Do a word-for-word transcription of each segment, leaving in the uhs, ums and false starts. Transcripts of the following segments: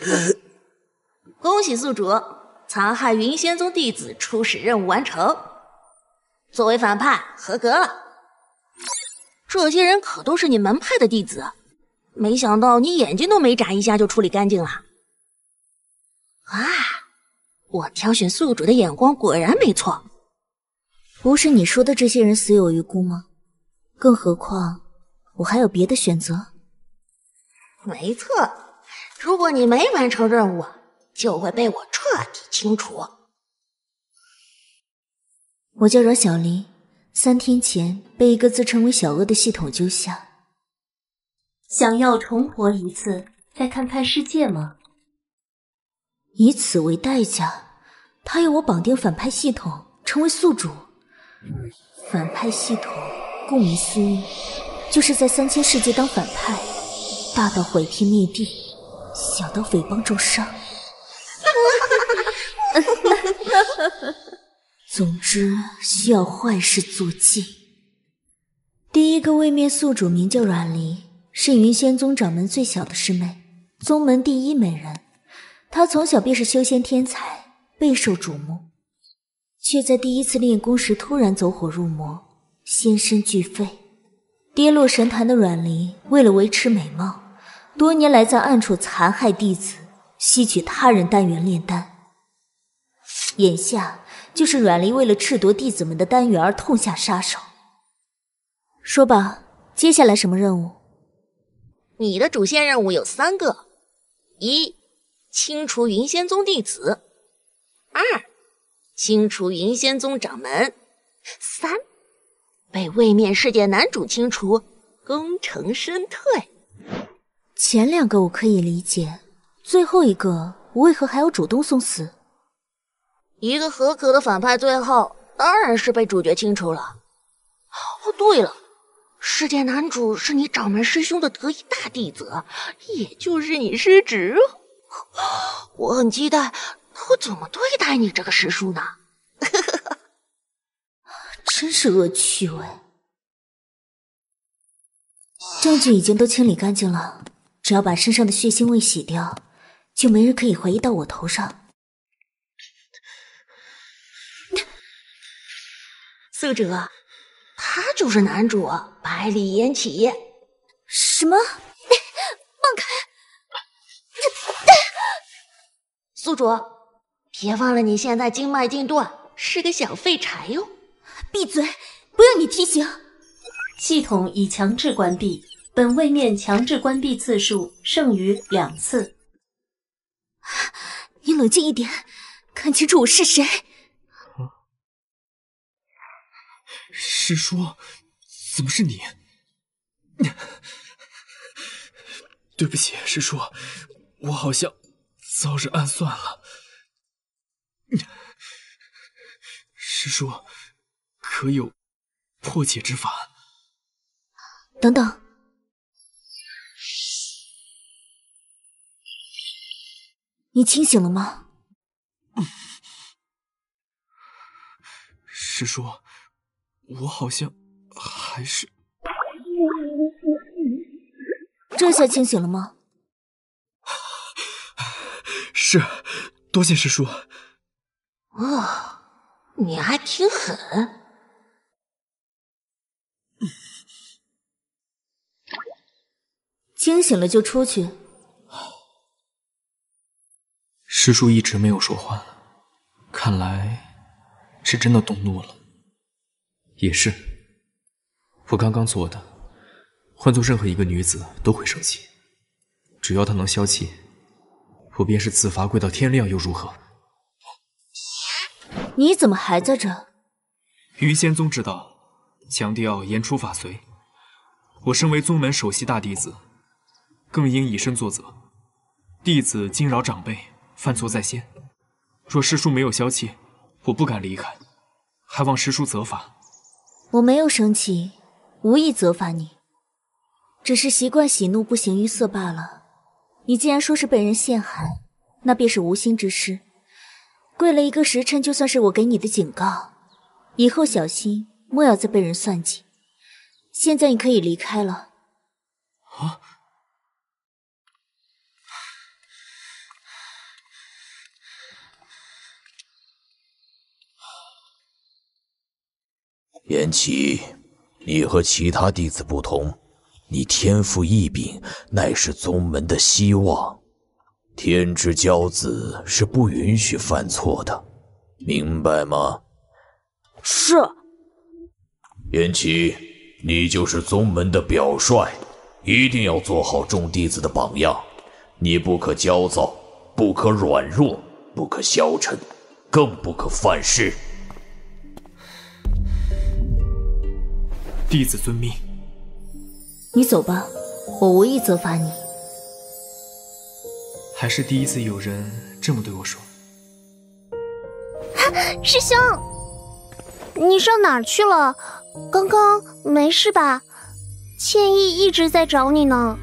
恭喜宿主，残害云仙宗弟子初始任务完成，作为反派合格了。这些人可都是你门派的弟子，没想到你眼睛都没眨一下就处理干净了。啊，我挑选宿主的眼光果然没错。 不是你说的这些人死有余辜吗？更何况我还有别的选择。 没错，如果你没完成任务，就会被我彻底清除。 我叫阮小黎，三天前被一个自称为小鳄的系统揪下。 想要重活一次，再看看世界吗？ 以此为代价，他要我绑定反派系统，成为宿主。反派系统顾名思义，就是在三千世界当反派，大到毁天灭地，小到诽谤重伤。总之需要坏事做尽。第一个位面宿主名叫阮离，是云仙宗掌门最小的师妹，宗门第一美人。她从小便是修仙天才，备受瞩目，却在第一次练功时突然走火入魔，仙身俱废。跌落神坛的阮离为了维持美貌，多年来在暗处残害弟子，吸取他人丹元炼丹。眼下就是阮离为了褫夺弟子们的丹元而痛下杀手。说吧，接下来什么任务？ 你的主线任务有三个：一、清除云仙宗弟子；二、清除云仙宗掌门；三、被位面世界男主清除，功成身退。 前两个我可以理解，最后一个我为何还要主动送死？ 一个合格的反派最后当然是被主角清除了。哦，对了，世界男主是你掌门师兄的得意大弟子，也就是你师侄。我很期待他会怎么对待你这个师叔呢？ 真是恶趣味。证据已经都清理干净了，只要把身上的血腥味洗掉，就没人可以怀疑到我头上。 宿主，他就是男主百里烟起。 什么？放开！ 宿主，别忘了你现在经脉尽断，是个小废柴哟。 闭嘴！不要你提醒。 系统已强制关闭，本位面强制关闭次数剩余两次。 你冷静一点，看清楚我是谁。 师叔，怎么是你？对不起，师叔，我好像遭人暗算了。师叔，可有破解之法？ 等等，你清醒了吗？ 师叔，我好像还是…… 这下清醒了吗？ 是，多谢师叔。 哦，你还挺狠。 清醒了就出去。 师叔一直没有说话，看来是真的动怒了。也是，我刚刚做的，换做任何一个女子都会生气。只要她能消气，我便是自罚跪到天亮又如何？ 你怎么还在这？ 云仙宗之道，强调言出法随。我身为宗门首席大弟子，更应以身作则。弟子惊扰长辈，犯错在先。若师叔没有消气，我不敢离开，还望师叔责罚。 我没有生气，无意责罚你，只是习惯喜怒不形于色罢了。你既然说是被人陷害，那便是无心之失。跪了一个时辰，就算是我给你的警告，以后小心，莫要再被人算计。现在你可以离开了。 啊！ 颜齐，你和其他弟子不同，你天赋异禀，乃是宗门的希望。天之骄子是不允许犯错的，明白吗？ 是。 颜齐，你就是宗门的表率，一定要做好众弟子的榜样。你不可焦躁，不可软弱，不可消沉，更不可犯事。 弟子遵命。 你走吧，我无意责罚你。 还是第一次有人这么对我说。 师兄，你上哪儿去了？刚刚没事吧？倩意一直在找你呢。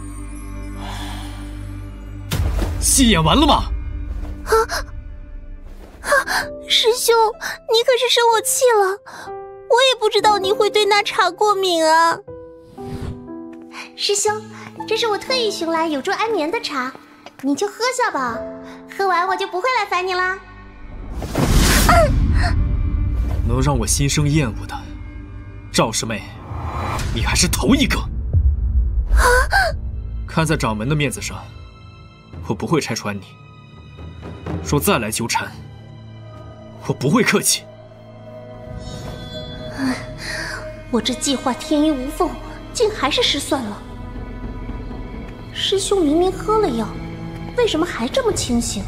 戏演完了吗？ 啊啊！师兄，你可是生我气了，我也不知道你会对那茶过敏啊。师兄，这是我特意寻来有助安眠的茶，你就喝下吧，喝完我就不会来烦你啦。啊、 能让我心生厌恶的，赵师妹，你还是头一个。 啊、 看在掌门的面子上，我不会拆穿你。若再来纠缠，我不会客气。 嗯，我这计划天衣无缝，竟还是失算了。师兄明明喝了药，为什么还这么清醒？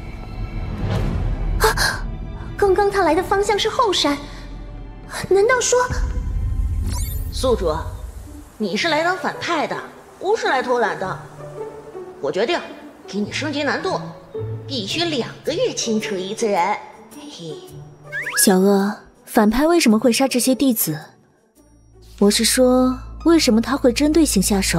啊！刚刚他来的方向是后山，难道说…… 宿主，你是来当反派的，不是来偷懒的。我决定给你升级难度，必须两个月清除一次人。嘿嘿。 小娥，反派为什么会杀这些弟子？我是说，为什么他会针对性下手？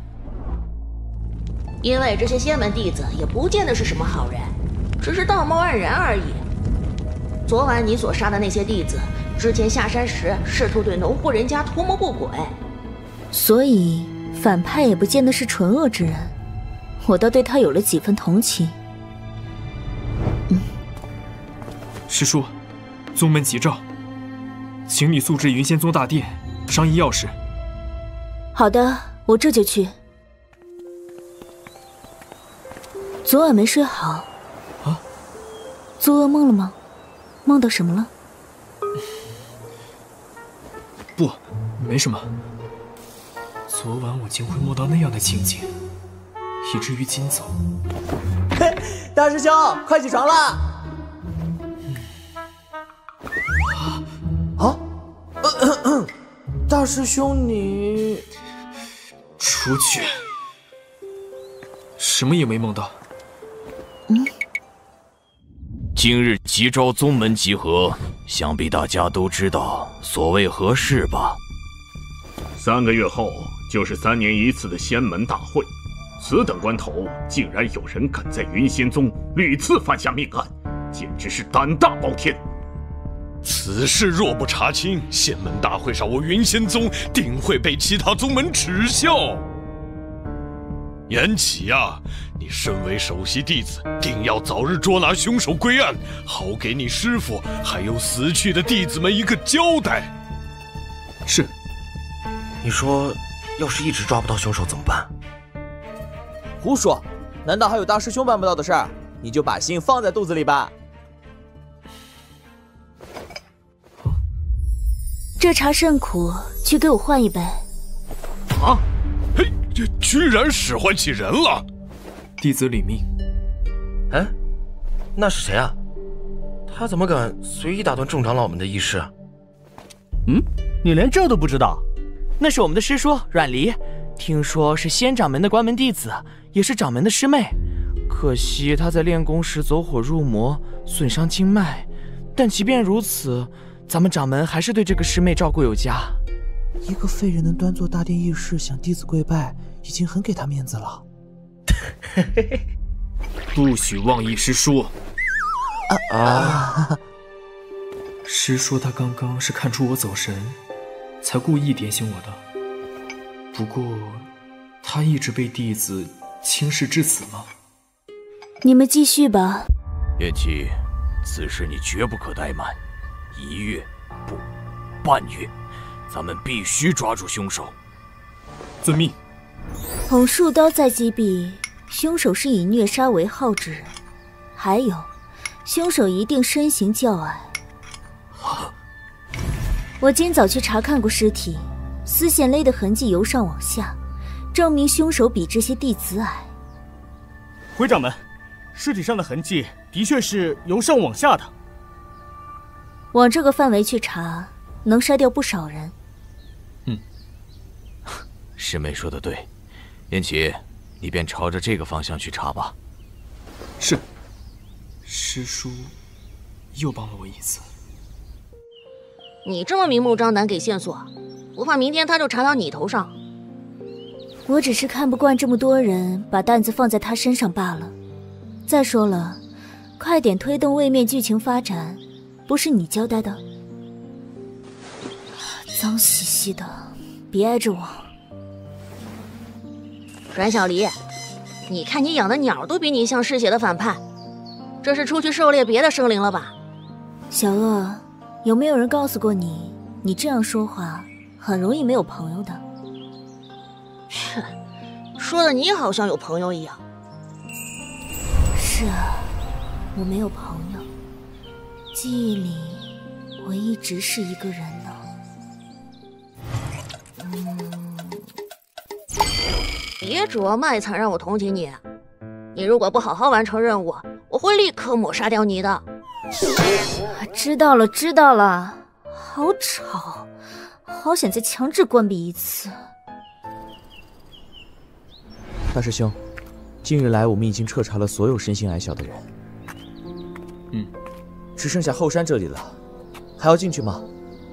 因为这些仙门弟子也不见得是什么好人，只是道貌岸然而已。昨晚你所杀的那些弟子，之前下山时试图对农户人家图谋不轨， 所以反派也不见得是纯恶之人，我倒对他有了几分同情。嗯， 师叔，宗门急召，请你速至云仙宗大殿商议要事。 好的，我这就去。昨晚没睡好啊？ 做噩梦了吗？梦到什么了？ 不，没什么。昨晚我竟会梦到那样的情景，以至于今早。 大师兄，快起床啦！啊！呃、大师兄你…… 出去！什么也没梦到。 嗯。 今日急召宗门集合，想必大家都知道所谓何事吧？ 三个月后就是三年一次的仙门大会，此等关头，竟然有人敢在云仙宗屡次犯下命案，简直是胆大包天。 此事若不查清，仙门大会上我云仙宗定会被其他宗门耻笑。颜启啊，你身为首席弟子，定要早日捉拿凶手归案，好给你师父还有死去的弟子们一个交代。 是。 你说，要是一直抓不到凶手怎么办？ 胡说！难道还有大师兄办不到的事儿？你就把心放在肚子里吧。 这茶甚苦，去给我换一杯。 啊！嘿，这居然使唤起人了！ 弟子领命。 哎，那是谁啊？他怎么敢随意打断众长老们的议事？ 嗯，你连这都不知道？那是我们的师叔阮离，听说是仙掌门的关门弟子，也是掌门的师妹。可惜他在练功时走火入魔，损伤经脉。但即便如此，咱们掌门还是对这个师妹照顾有加。 一个废人能端坐大殿议事，向弟子跪拜，已经很给他面子了。 不许妄议师叔！ 啊啊！ 师叔他刚刚是看出我走神，才故意点醒我的。不过，他一直被弟子轻视至此吗？ 你们继续吧。 叶七，此事你绝不可怠慢，一月不， 半月，咱们必须抓住凶手。 遵命。 捧树刀在击毙，凶手是以虐杀为号之人，还有，凶手一定身形较矮。我今早去查看过尸体，丝线勒的痕迹由上往下，证明凶手比这些弟子矮。 回掌门，尸体上的痕迹的确是由上往下的。 往这个范围去查，能筛掉不少人。 嗯，师妹说的对，燕琪，你便朝着这个方向去查吧。 是。师叔又帮了我一次。 你这么明目张胆给线索，不怕明天他就查到你头上？ 我只是看不惯这么多人把担子放在他身上罢了。再说了，快点推动位面剧情发展，不是你交代的？脏兮兮的，别挨着我。 阮小离，你看你养的鸟都比你像嗜血的反派，这是出去狩猎别的生灵了吧？ 小鳄，有没有人告诉过你，你这样说话很容易没有朋友的？ 切，说的你好像有朋友一样。 是啊，我没有朋友，记忆里我一直是一个人呢。 嗯，别指望卖惨让我同情你，你如果不好好完成任务，我会立刻抹杀掉你的。 知道了，知道了。好吵，好想再强制关闭一次。 大师兄，近日来我们已经彻查了所有身形矮小的人， 嗯， 只剩下后山这里了，还要进去吗？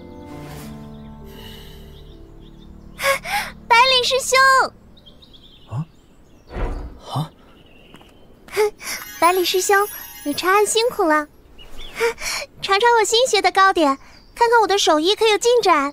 百里师兄！ 啊啊！ 百里师兄，你查案辛苦了，尝尝我新学的糕点，看看我的手艺可有进展。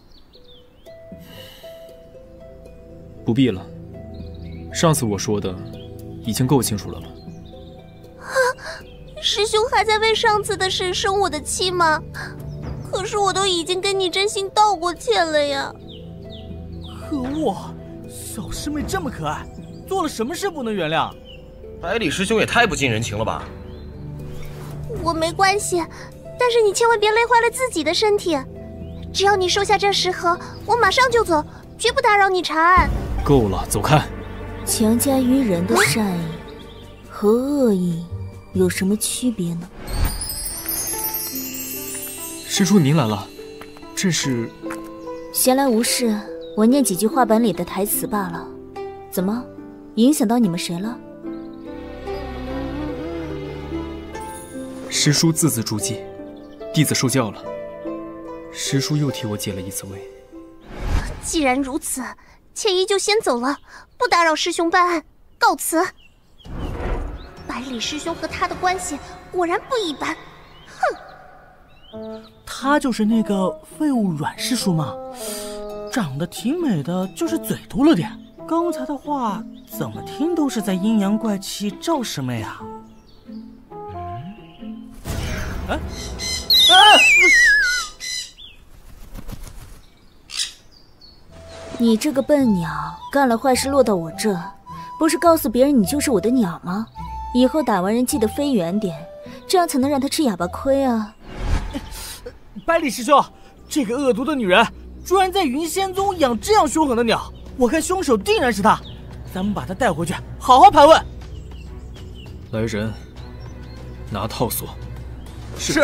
不必了，上次我说的已经够清楚了吧？ 啊，师兄还在为上次的事生我的气吗？可是我都已经跟你真心道过歉了呀。 可恶，小师妹这么可爱，做了什么事不能原谅？ 百里师兄也太不近人情了吧！ 我没关系，但是你千万别累坏了自己的身体。只要你收下这食盒，我马上就走，绝不打扰你查案。 够了，走开！ 强加于人的善意和恶意有什么区别呢？ 师叔您来了，这是…… 闲来无事，我念几句话本里的台词罢了。怎么，影响到你们谁了？ 师叔字字珠玑，弟子受教了。师叔又替我解了一次围。 既然如此，妾衣就先走了，不打扰师兄办案，告辞。百里师兄和他的关系果然不一般，哼！ 他就是那个废物阮师叔吗？长得挺美的，就是嘴毒了点。刚才的话怎么听都是在阴阳怪气赵师妹啊！哎，啊！ 你这个笨鸟，干了坏事落到我这，不是告诉别人你就是我的鸟吗？以后打完人记得飞远点，这样才能让他吃哑巴亏啊！ 百里师兄，这个恶毒的女人居然在云仙宗养这样凶狠的鸟，我看凶手定然是她，咱们把她带回去，好好盘问。 来人，拿套索。 是。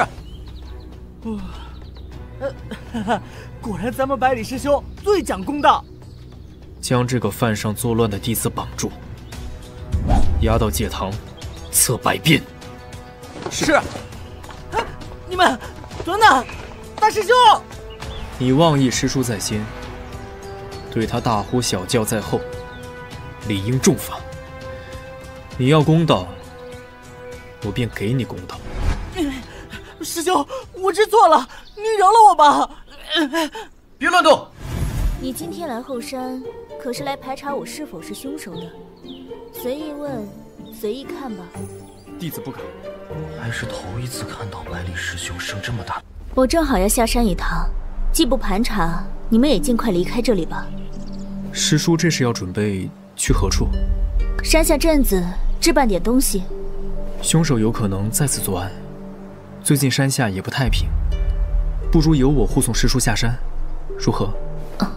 呃，果然咱们百里师兄最讲公道。 将这个犯上作乱的弟子绑住，押到戒堂，测百遍。 是。 啊，你们等等，大师兄！ 你妄议师叔在先，对他大呼小叫在后，理应重罚。你要公道，我便给你公道。 师兄，我知错了，你饶了我吧！ 别乱动！ 你今天来后山，可是来排查我是否是凶手的？随意问，随意看吧。 弟子不敢。 还是头一次看到百里师兄生这么大。 我正好要下山一趟， 既不盘查，你们也尽快离开这里吧。 师叔这是要准备去何处？ 山下镇子置办点东西。 凶手有可能再次作案，最近山下也不太平，不如由我护送师叔下山，如何？ 啊，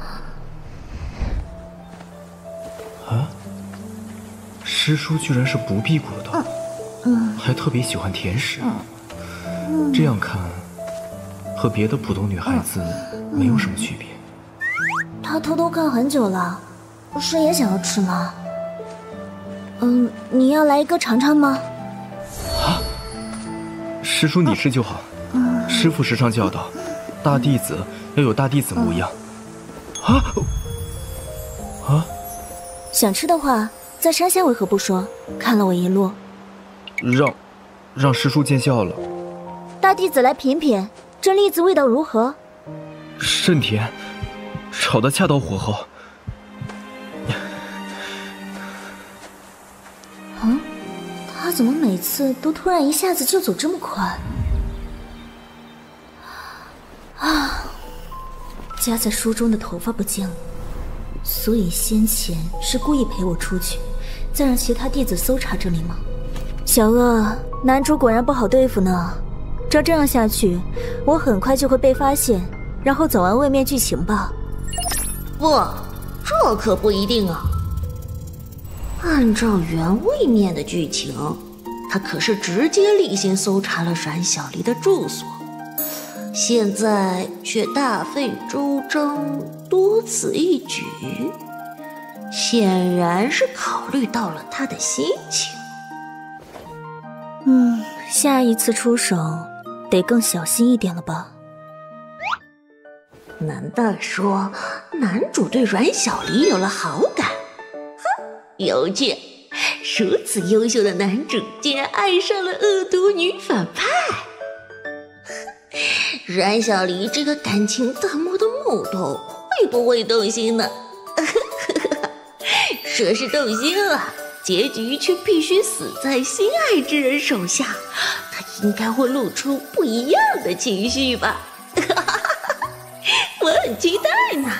啊师叔居然是不辟谷的， 嗯， 还特别喜欢甜食， 嗯， 这样看，和别的普通女孩子没有什么区别。 他偷偷看很久了，是也想要吃吗？嗯，你要来一个尝尝吗？ 啊，师叔你吃就好。 嗯， 师父时常教导，大弟子要有大弟子模样。啊啊！ 想吃的话，在山下为何不说？看了我一路， 让让师叔见笑了。 大弟子来品品，这栗子味道如何？ 甚甜，炒得恰到火候。 嗯，他怎么每次都突然一下子就走这么快？啊，夹在书中的头发不见了，所以先前是故意陪我出去，再让其他弟子搜查这里吗？小恶，男主果然不好对付呢。照这样下去，我很快就会被发现，然后走完位面剧情吧。 不，这可不一定啊。按照原位面的剧情，他可是直接例行搜查了阮小离的住所，现在却大费周章，多此一举，显然是考虑到了他的心情。 嗯，下一次出手得更小心一点了吧？ 难道说男主对阮小离有了好感？哼，有趣！如此优秀的男主竟然爱上了恶毒女反派。阮小离这个感情淡漠的木头会不会动心呢？说是动心了，结局却必须死在心爱之人手下，他应该会露出不一样的情绪吧。我很期待呢。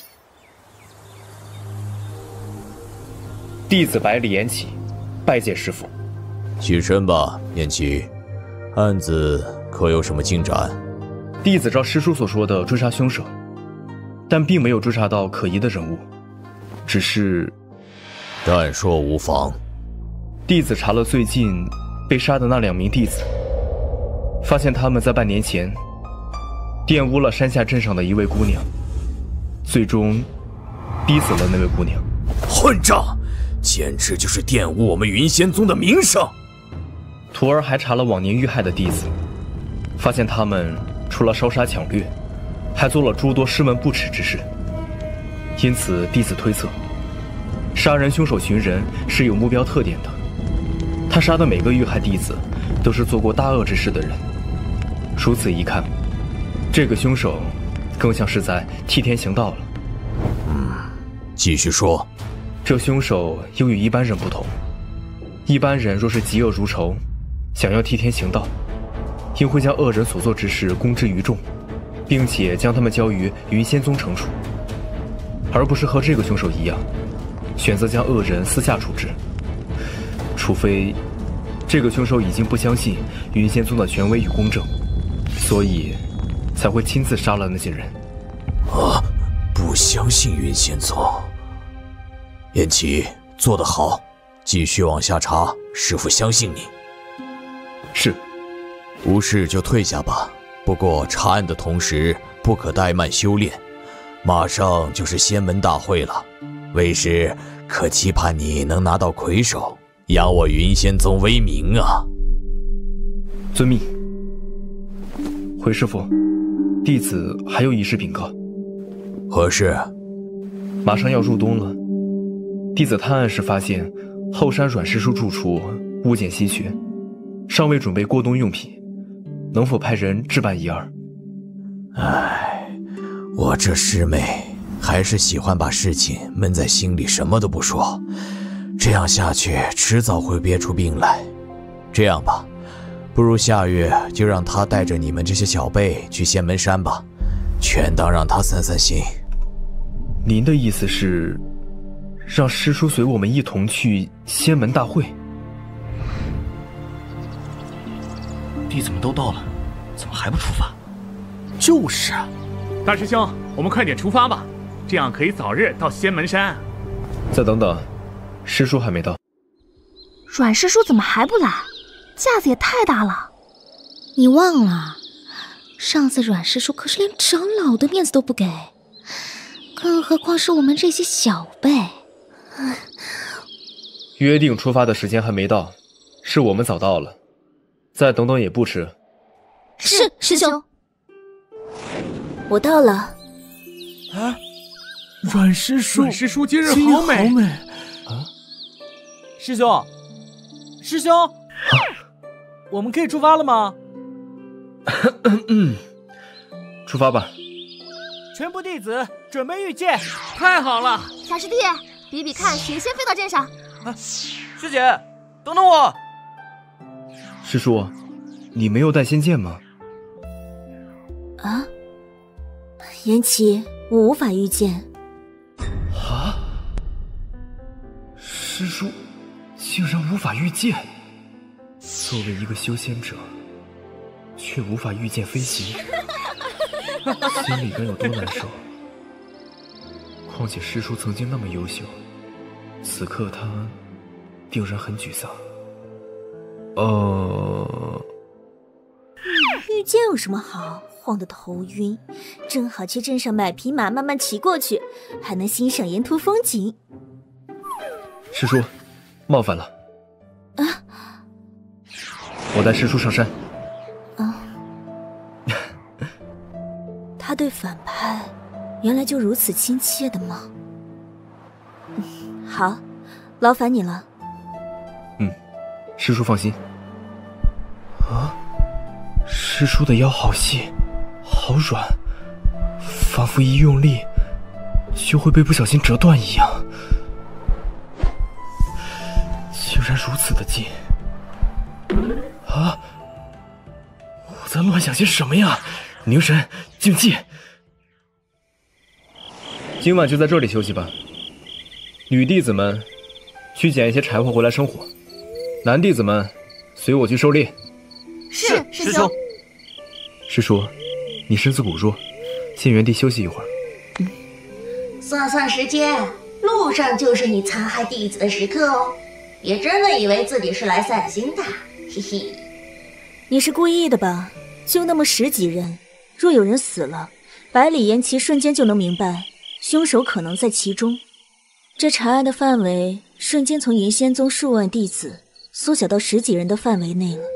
弟子百里延启，拜见师父。 起身吧，延启。案子可有什么进展？ 弟子照师叔所说的追查凶手，但并没有追查到可疑的人物，只是…… 但说无妨。 弟子查了最近被杀的那两名弟子，发现他们在半年前玷污了山下镇上的一位姑娘，最终逼死了那位姑娘。 混账！简直就是玷污我们云仙宗的名声。 徒儿还查了往年遇害的弟子，发现他们除了烧杀抢掠，还做了诸多师门不耻之事。因此弟子推测，杀人凶手寻人是有目标特点的。他杀的每个遇害弟子都是做过大恶之事的人。如此一看，这个凶手更像是在替天行道了。 嗯，继续说。 这凶手又与一般人不同，一般人若是嫉恶如仇，想要替天行道，应会将恶人所做之事公之于众，并且将他们交于云仙宗惩处，而不是和这个凶手一样，选择将恶人私下处置。除非这个凶手已经不相信云仙宗的权威与公正，所以才会亲自杀了那些人。 啊，不相信云仙宗。延启，做得好，继续往下查，师父相信你。 是。 无事就退下吧，不过查案的同时不可怠慢修炼，马上就是仙门大会了，为师可期盼你能拿到魁首，扬我云仙宗威名啊！ 遵命。回师父，弟子还有一事禀告。 何事？ 马上要入冬了，弟子探案时发现后山阮师叔住处物件稀缺，尚未准备过冬用品，能否派人置办一二？ 唉，我这师妹还是喜欢把事情闷在心里，什么都不说，这样下去迟早会憋出病来。这样吧，不如下月就让她带着你们这些小辈去仙门山吧， 全当让他散散心。 您的意思是，让师叔随我们一同去仙门大会？ 弟子们都到了，怎么还不出发？就是啊， 大师兄，我们快点出发吧，这样可以早日到仙门山。 再等等，师叔还没到。 阮师叔怎么还不来？架子也太大了。你忘了，上次阮师叔可是连长老的面子都不给，更何况是我们这些小辈。 约定出发的时间还没到，是我们早到了，再等等也不迟。 是，师兄。 我到了。 啊，阮师叔， 阮师叔今日好美。 好美啊！师兄，师兄，啊、我们可以出发了吗？ 嗯，出发吧。 全部弟子准备御剑。 太好了！ 小师弟，比比看谁先飞到剑上。 啊，师姐，等等我。 师叔，你没有带仙剑吗？ 啊，颜齐，我无法御剑。 啊！师叔竟然无法御剑，作为一个修仙者，却无法御剑飞行，心里该有多难受。况且师叔曾经那么优秀，此刻他定然很沮丧。呃， 御剑有什么好？晃得头晕，正好去镇上买匹马慢慢骑过去，还能欣赏沿途风景。 师叔，冒犯了。 啊！ 我带师叔上山。 啊！他对反派原来就如此亲切的吗？嗯，好，劳烦你了。 嗯，师叔放心。啊，师叔的腰好细，好软，仿佛一用力就会被不小心折断一样。竟然如此的近！啊！我在乱想些什么呀？凝神静气。今晚就在这里休息吧。女弟子们去捡一些柴火回来生火，男弟子们随我去狩猎。 是，师兄。 师叔，你身子骨弱，先原地休息一会儿。 嗯，算算时间，路上就是你残害弟子的时刻哦。别真的以为自己是来散心的，嘿嘿。 你是故意的吧？就那么十几人，若有人死了，百里颜齐瞬间就能明白凶手可能在其中。这查案的范围瞬间从云仙宗数万弟子缩小到十几人的范围内了。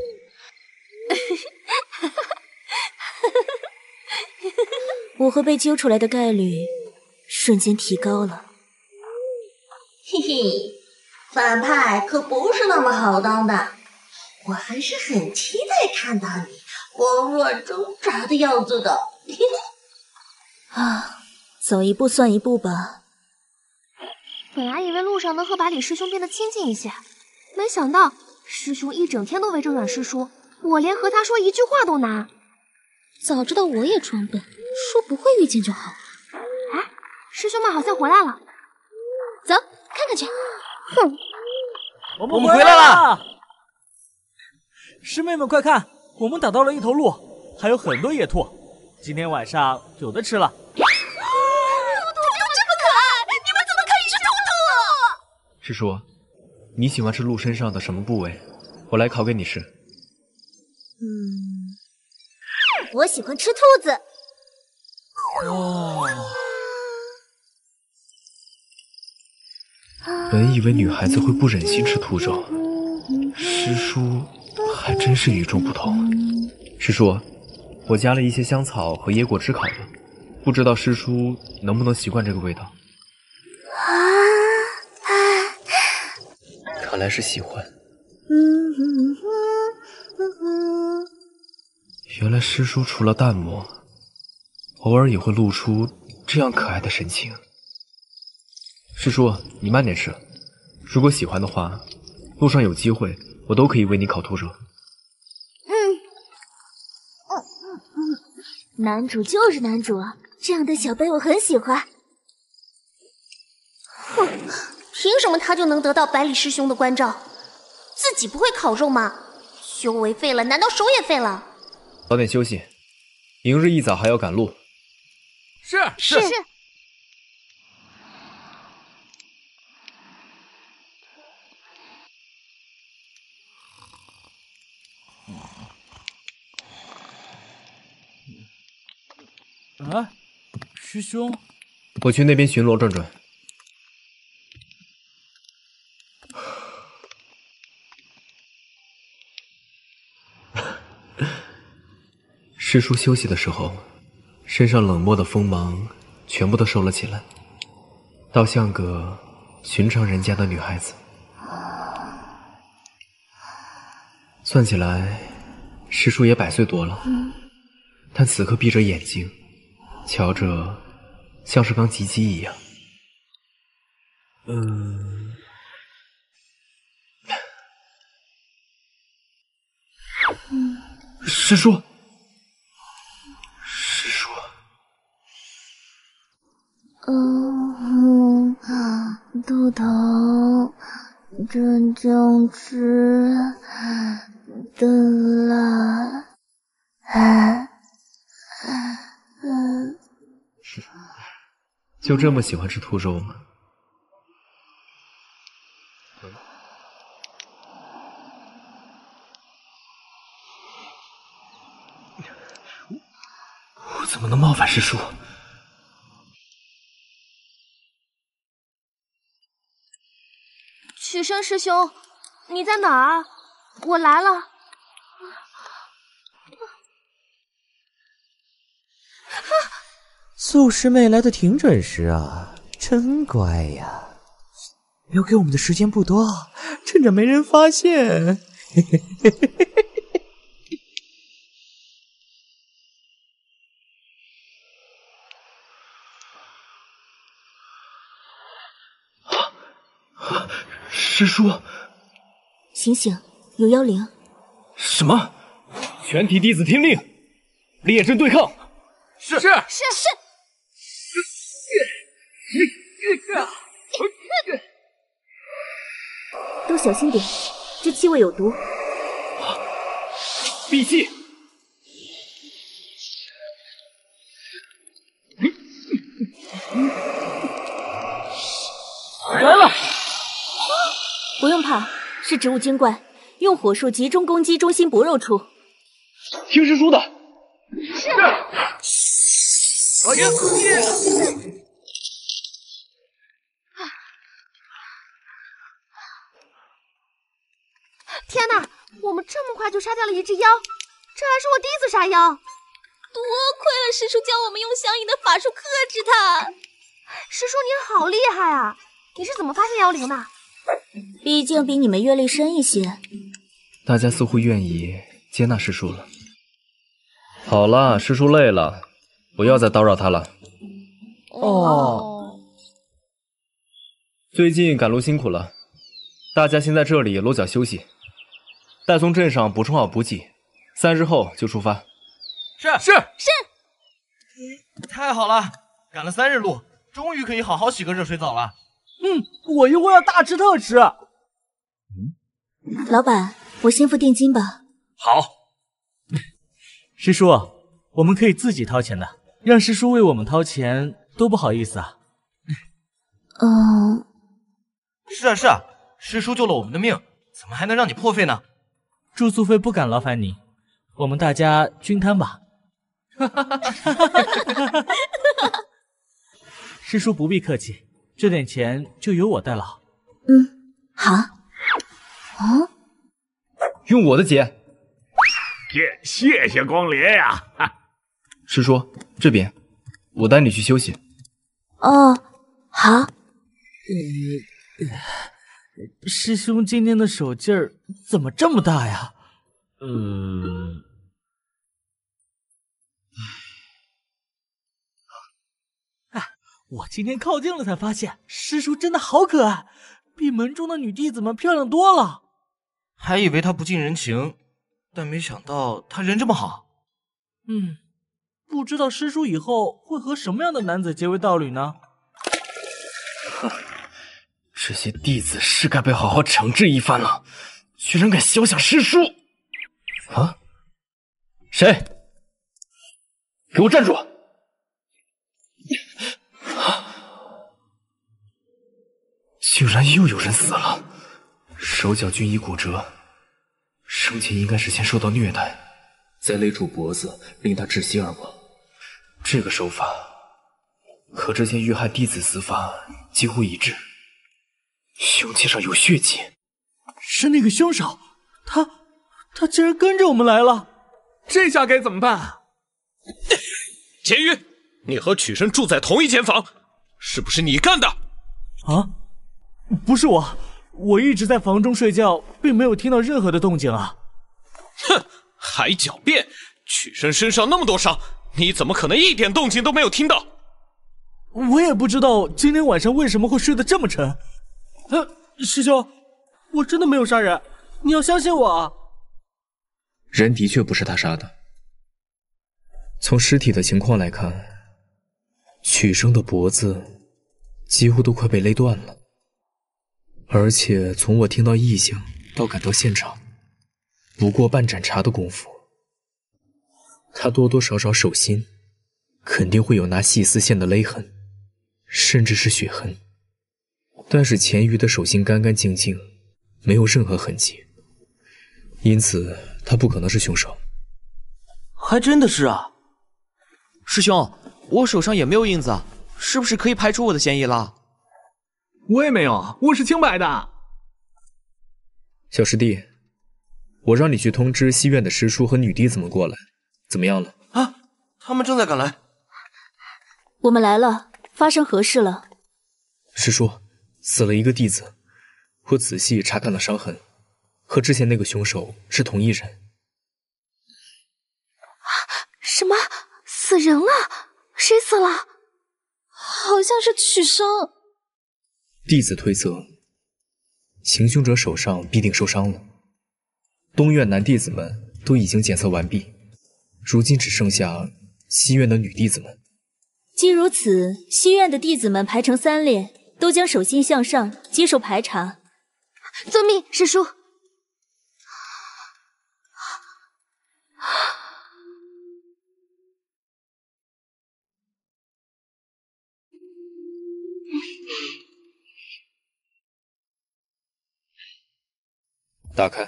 我会被揪出来的概率瞬间提高了。 嘿嘿，反派可不是那么好当的，我还是很期待看到你慌乱挣扎的样子的。 啊，走一步算一步吧。 本来以为路上能和百里师兄变得亲近一些，没想到师兄一整天都围着阮师叔，我连和他说一句话都难。早知道我也装笨，说不会御剑就好了。哎，师兄们好像回来了，走看看去。哼， 我们回来了！师妹们快看，我们打到了一头鹿，还有很多野兔，今天晚上有的吃了。 兔兔这么可爱，你们怎么可以吃兔兔？ 师叔，你喜欢吃鹿身上的什么部位？我来烤给你吃。 嗯，我喜欢吃兔子。 哦。 本以为女孩子会不忍心吃兔肉，师叔还真是与众不同。师叔，我加了一些香草和椰果汁烤的，不知道师叔能不能习惯这个味道。看来是喜欢。原来师叔除了淡漠，偶尔也会露出这样可爱的神情。师叔，你慢点吃，如果喜欢的话，路上有机会我都可以为你烤兔肉。 嗯， 男主就是男主，这样的小辈我很喜欢。 哼，凭什么他就能得到百里师兄的关照？自己不会烤肉吗？修为废了，难道手也废了？ 早点休息，明日一早还要赶路。 是是。是啊，师兄， 我去那边巡逻转转。师叔休息的时候，身上冷漠的锋芒全部都收了起来，倒像个寻常人家的女孩子。算起来，师叔也百岁多了，嗯、但此刻闭着眼睛，瞧着像是刚及笄一样。嗯，嗯师叔。 嗯嗯，肚疼，真想吃的辣。啊嗯，就这么喜欢吃兔肉吗？我怎么能冒犯师叔？ 曲生师兄，你在哪儿？我来了。 素师妹来的挺准时啊，真乖呀！留给我们的时间不多，趁着没人发现。嘿嘿嘿嘿嘿嘿。 师叔， 醒醒，有妖灵！ 什么？全体弟子听令，列阵对抗！ 是是是是。 都小心点，这气味有毒。 闭气！ 来了！ 不用怕，是植物精怪，用火术集中攻击，中心薄肉处。 听师叔的。 是。老爷， 天哪！我们这么快就杀掉了一只妖，这还是我第一次杀妖。多亏了师叔教我们用相应的法术克制它。师叔您好厉害啊！你是怎么发现妖灵的？ 毕竟比你们阅历深一些。 大家似乎愿意接纳师叔了。好了，师叔累了，不要再叨扰他了。 哦。 最近赶路辛苦了，大家先在这里落脚休息。待从镇上补充好补给，三日后就出发。 是是是。太好了，赶了三日路，终于可以好好洗个热水澡了。 嗯，我一会儿要大吃特吃。 嗯，老板，我先付定金吧。 好。师叔，我们可以自己掏钱的，让师叔为我们掏钱，多不好意思啊。 嗯。 是啊是啊，师叔救了我们的命，怎么还能让你破费呢？住宿费不敢劳烦你，我们大家均摊吧。师叔不必客气，这点钱就由我代劳。 嗯，好。哦， 用我的劫。 谢谢谢光临呀！ 师叔，这边，我带你去休息。 哦，好。 嗯。师兄今天的手劲儿怎么这么大呀？嗯，哎，我今天靠近了才发现，师叔真的好可爱，比门中的女弟子们漂亮多了。还以为他不近人情，但没想到他人这么好。嗯， 不知道师叔以后会和什么样的男子结为道侣呢？ 哼，这些弟子是该被好好惩治一番了，居然敢肖想师叔！啊？谁？给我站住！竟然又有人死了，手脚均已骨折，生前应该是先受到虐待，再勒住脖子令他窒息而亡。这个手法和之前遇害弟子死法几乎一致，凶器上有血迹， 是那个凶手，他他竟然跟着我们来了， 这下该怎么办？ 钱宇，你和曲生住在同一间房，是不是你干的？ 啊，不是我，我一直在房中睡觉，并没有听到任何的动静啊。 哼，还狡辩！曲生身上那么多伤，你怎么可能一点动静都没有听到？ 我也不知道今天晚上为什么会睡得这么沉。呃，师兄，我真的没有杀人，你要相信我啊。 人的确不是他杀的。从尸体的情况来看，曲生的脖子几乎都快被勒断了，而且从我听到异响到赶到现场，不过半盏茶的功夫，他多多少少手心肯定会有拿细丝线的勒痕，甚至是血痕。但是钱鱼的手心干干净净，没有任何痕迹，因此他不可能是凶手。 还真的是啊。师兄，我手上也没有印子，是不是可以排除我的嫌疑了？ 我也没有，我是清白的。 小师弟，我让你去通知西院的师叔和女弟子们过来，怎么样了？ 啊，他们正在赶来。 我们来了，发生何事了？ 师叔，死了一个弟子，我仔细查看了伤痕，和之前那个凶手是同一人。 什么？死人了？谁死了？好像是曲生。 弟子推测，行凶者手上必定受伤了。东院男弟子们都已经检测完毕，如今只剩下西院的女弟子们。 既如此，西院的弟子们排成三列，都将手心向上，接受排查。 遵命，师叔。 打开。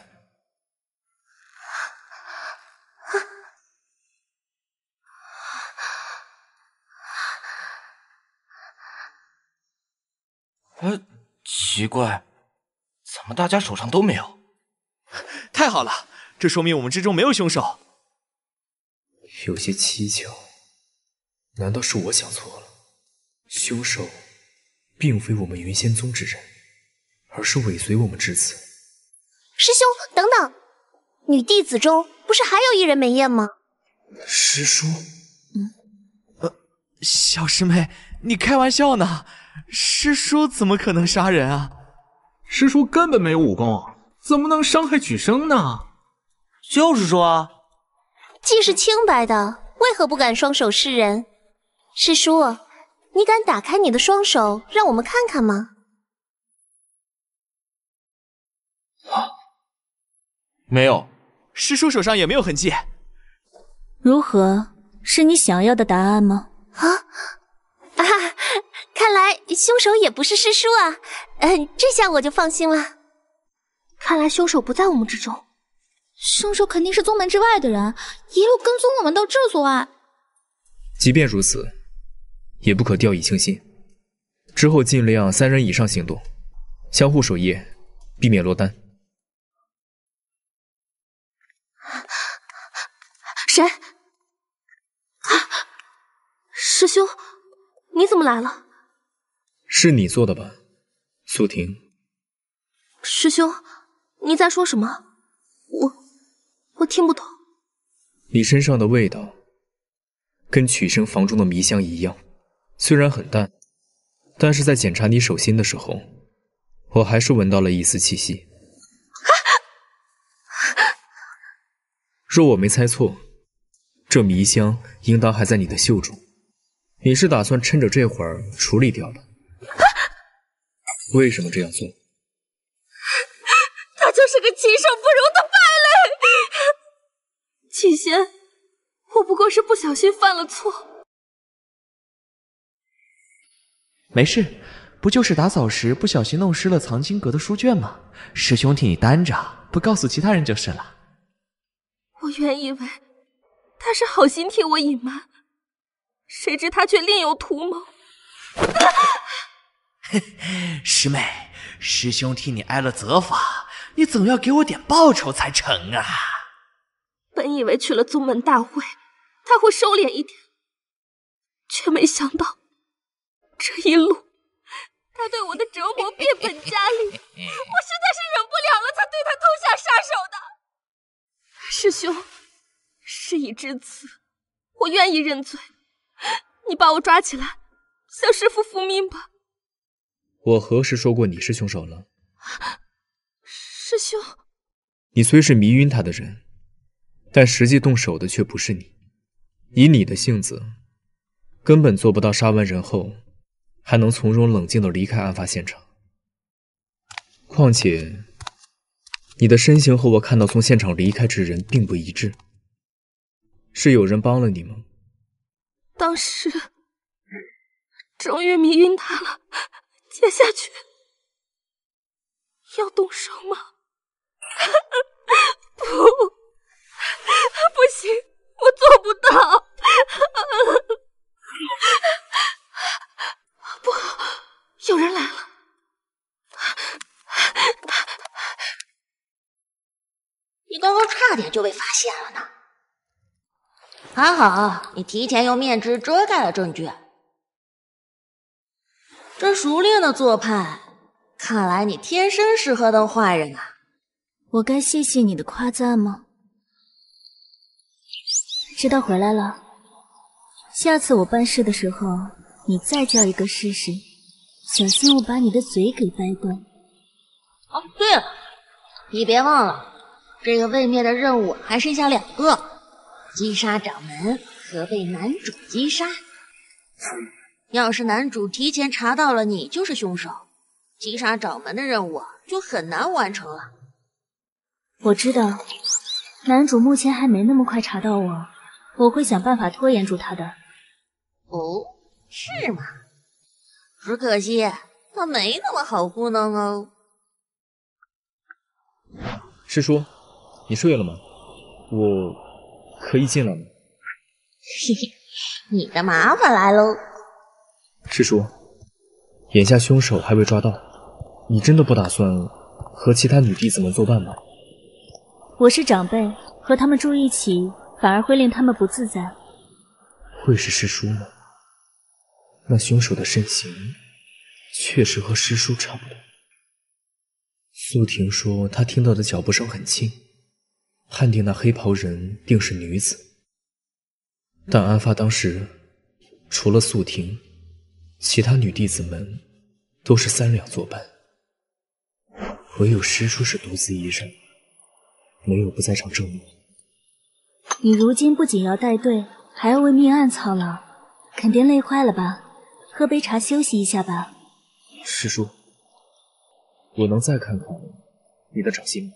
呃，奇怪，怎么大家手上都没有？ 太好了，这说明我们之中没有凶手。 有些蹊跷，难道是我想错了？凶手并非我们云仙宗之人，而是尾随我们至此。 师兄，等等，女弟子中不是还有一人没验吗？ 师叔， 嗯，呃，小师妹，你开玩笑呢？师叔怎么可能杀人啊？ 师叔根本没有武功，怎么能伤害曲生呢？ 就是说啊， 既是清白的，为何不敢双手示人？师叔，你敢打开你的双手，让我们看看吗？ 啊，没有， 师叔手上也没有痕迹。 如何？是你想要的答案吗？ 啊啊！看来凶手也不是师叔啊，嗯，这下我就放心了。看来凶手不在我们之中， 凶手肯定是宗门之外的人，一路跟踪我们到这所外。 即便如此，也不可掉以轻心。之后尽量三人以上行动，相互守夜，避免落单。 谁？师兄，你怎么来了？ 是你做的吧，素婷？ 师兄，你在说什么？我我听不懂。 你身上的味道，跟曲生房中的迷香一样，虽然很淡，但是在检查你手心的时候，我还是闻到了一丝气息。若我没猜错， 这迷香应当还在你的袖中，你是打算趁着这会儿处理掉了？啊、为什么这样做？ 他就是个禽兽不如的败类。启贤，我不过是不小心犯了错。 没事，不就是打扫时不小心弄湿了藏经阁的书卷吗？师兄替你担着，不告诉其他人就是了。 我原以为他是好心替我隐瞒，谁知他却另有图谋。 师妹，师兄替你挨了责罚，你总要给我点报酬才成啊！ 本以为去了宗门大会，他会收敛一点，却没想到这一路他对我的折磨变本加厉，我实在是忍不了了，才对他痛下杀手的。师兄，事已至此，我愿意认罪，你把我抓起来，向师父复命吧。 我何时说过你是凶手了？ 师兄， 你虽是迷晕他的人，但实际动手的却不是你。以你的性子，根本做不到杀完人后还能从容冷静地离开案发现场。况且你的身形和我看到从现场离开之人并不一致，是有人帮了你吗？ 当时终于迷晕他了，接下去要动手吗？不，不行，我做不到。不好，有人来了。你刚刚差点就被发现了呢，还好你提前用面纸遮盖了证据。这熟练的做派，看来你天生适合当坏人啊。 我该谢谢你的夸赞吗？知道回来了，下次我办事的时候，你再叫一个试试，小心我把你的嘴给掰断。 哦，对了，你别忘了，这个位面的任务还剩下两个，击杀掌门和被男主击杀。要是男主提前查到了你就是凶手，击杀掌门的任务就很难完成了。 我知道，男主目前还没那么快查到我，我会想办法拖延住他的。 哦，是吗？只可惜他没那么好糊弄哦。 师叔，你睡了吗？我可以进来吗？ 嘿嘿，你的麻烦来喽。 师叔，眼下凶手还未抓到，你真的不打算和其他女弟子们作伴吗？ 我是长辈，和他们住一起反而会令他们不自在。 会是师叔吗？那凶手的身形确实和师叔差不多。素婷说她听到的脚步声很轻，判定那黑袍人定是女子。但案发当时，除了素婷，其他女弟子们都是三两作伴，唯有师叔是独自一人，没有不在场证明。 你如今不仅要带队，还要为命案操劳，肯定累坏了吧？喝杯茶休息一下吧。 师叔，我能再看看你的掌心吗？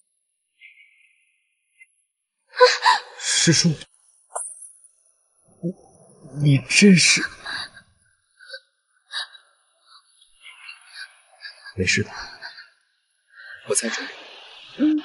师叔，你真是……没事的，我在这里。 嗯。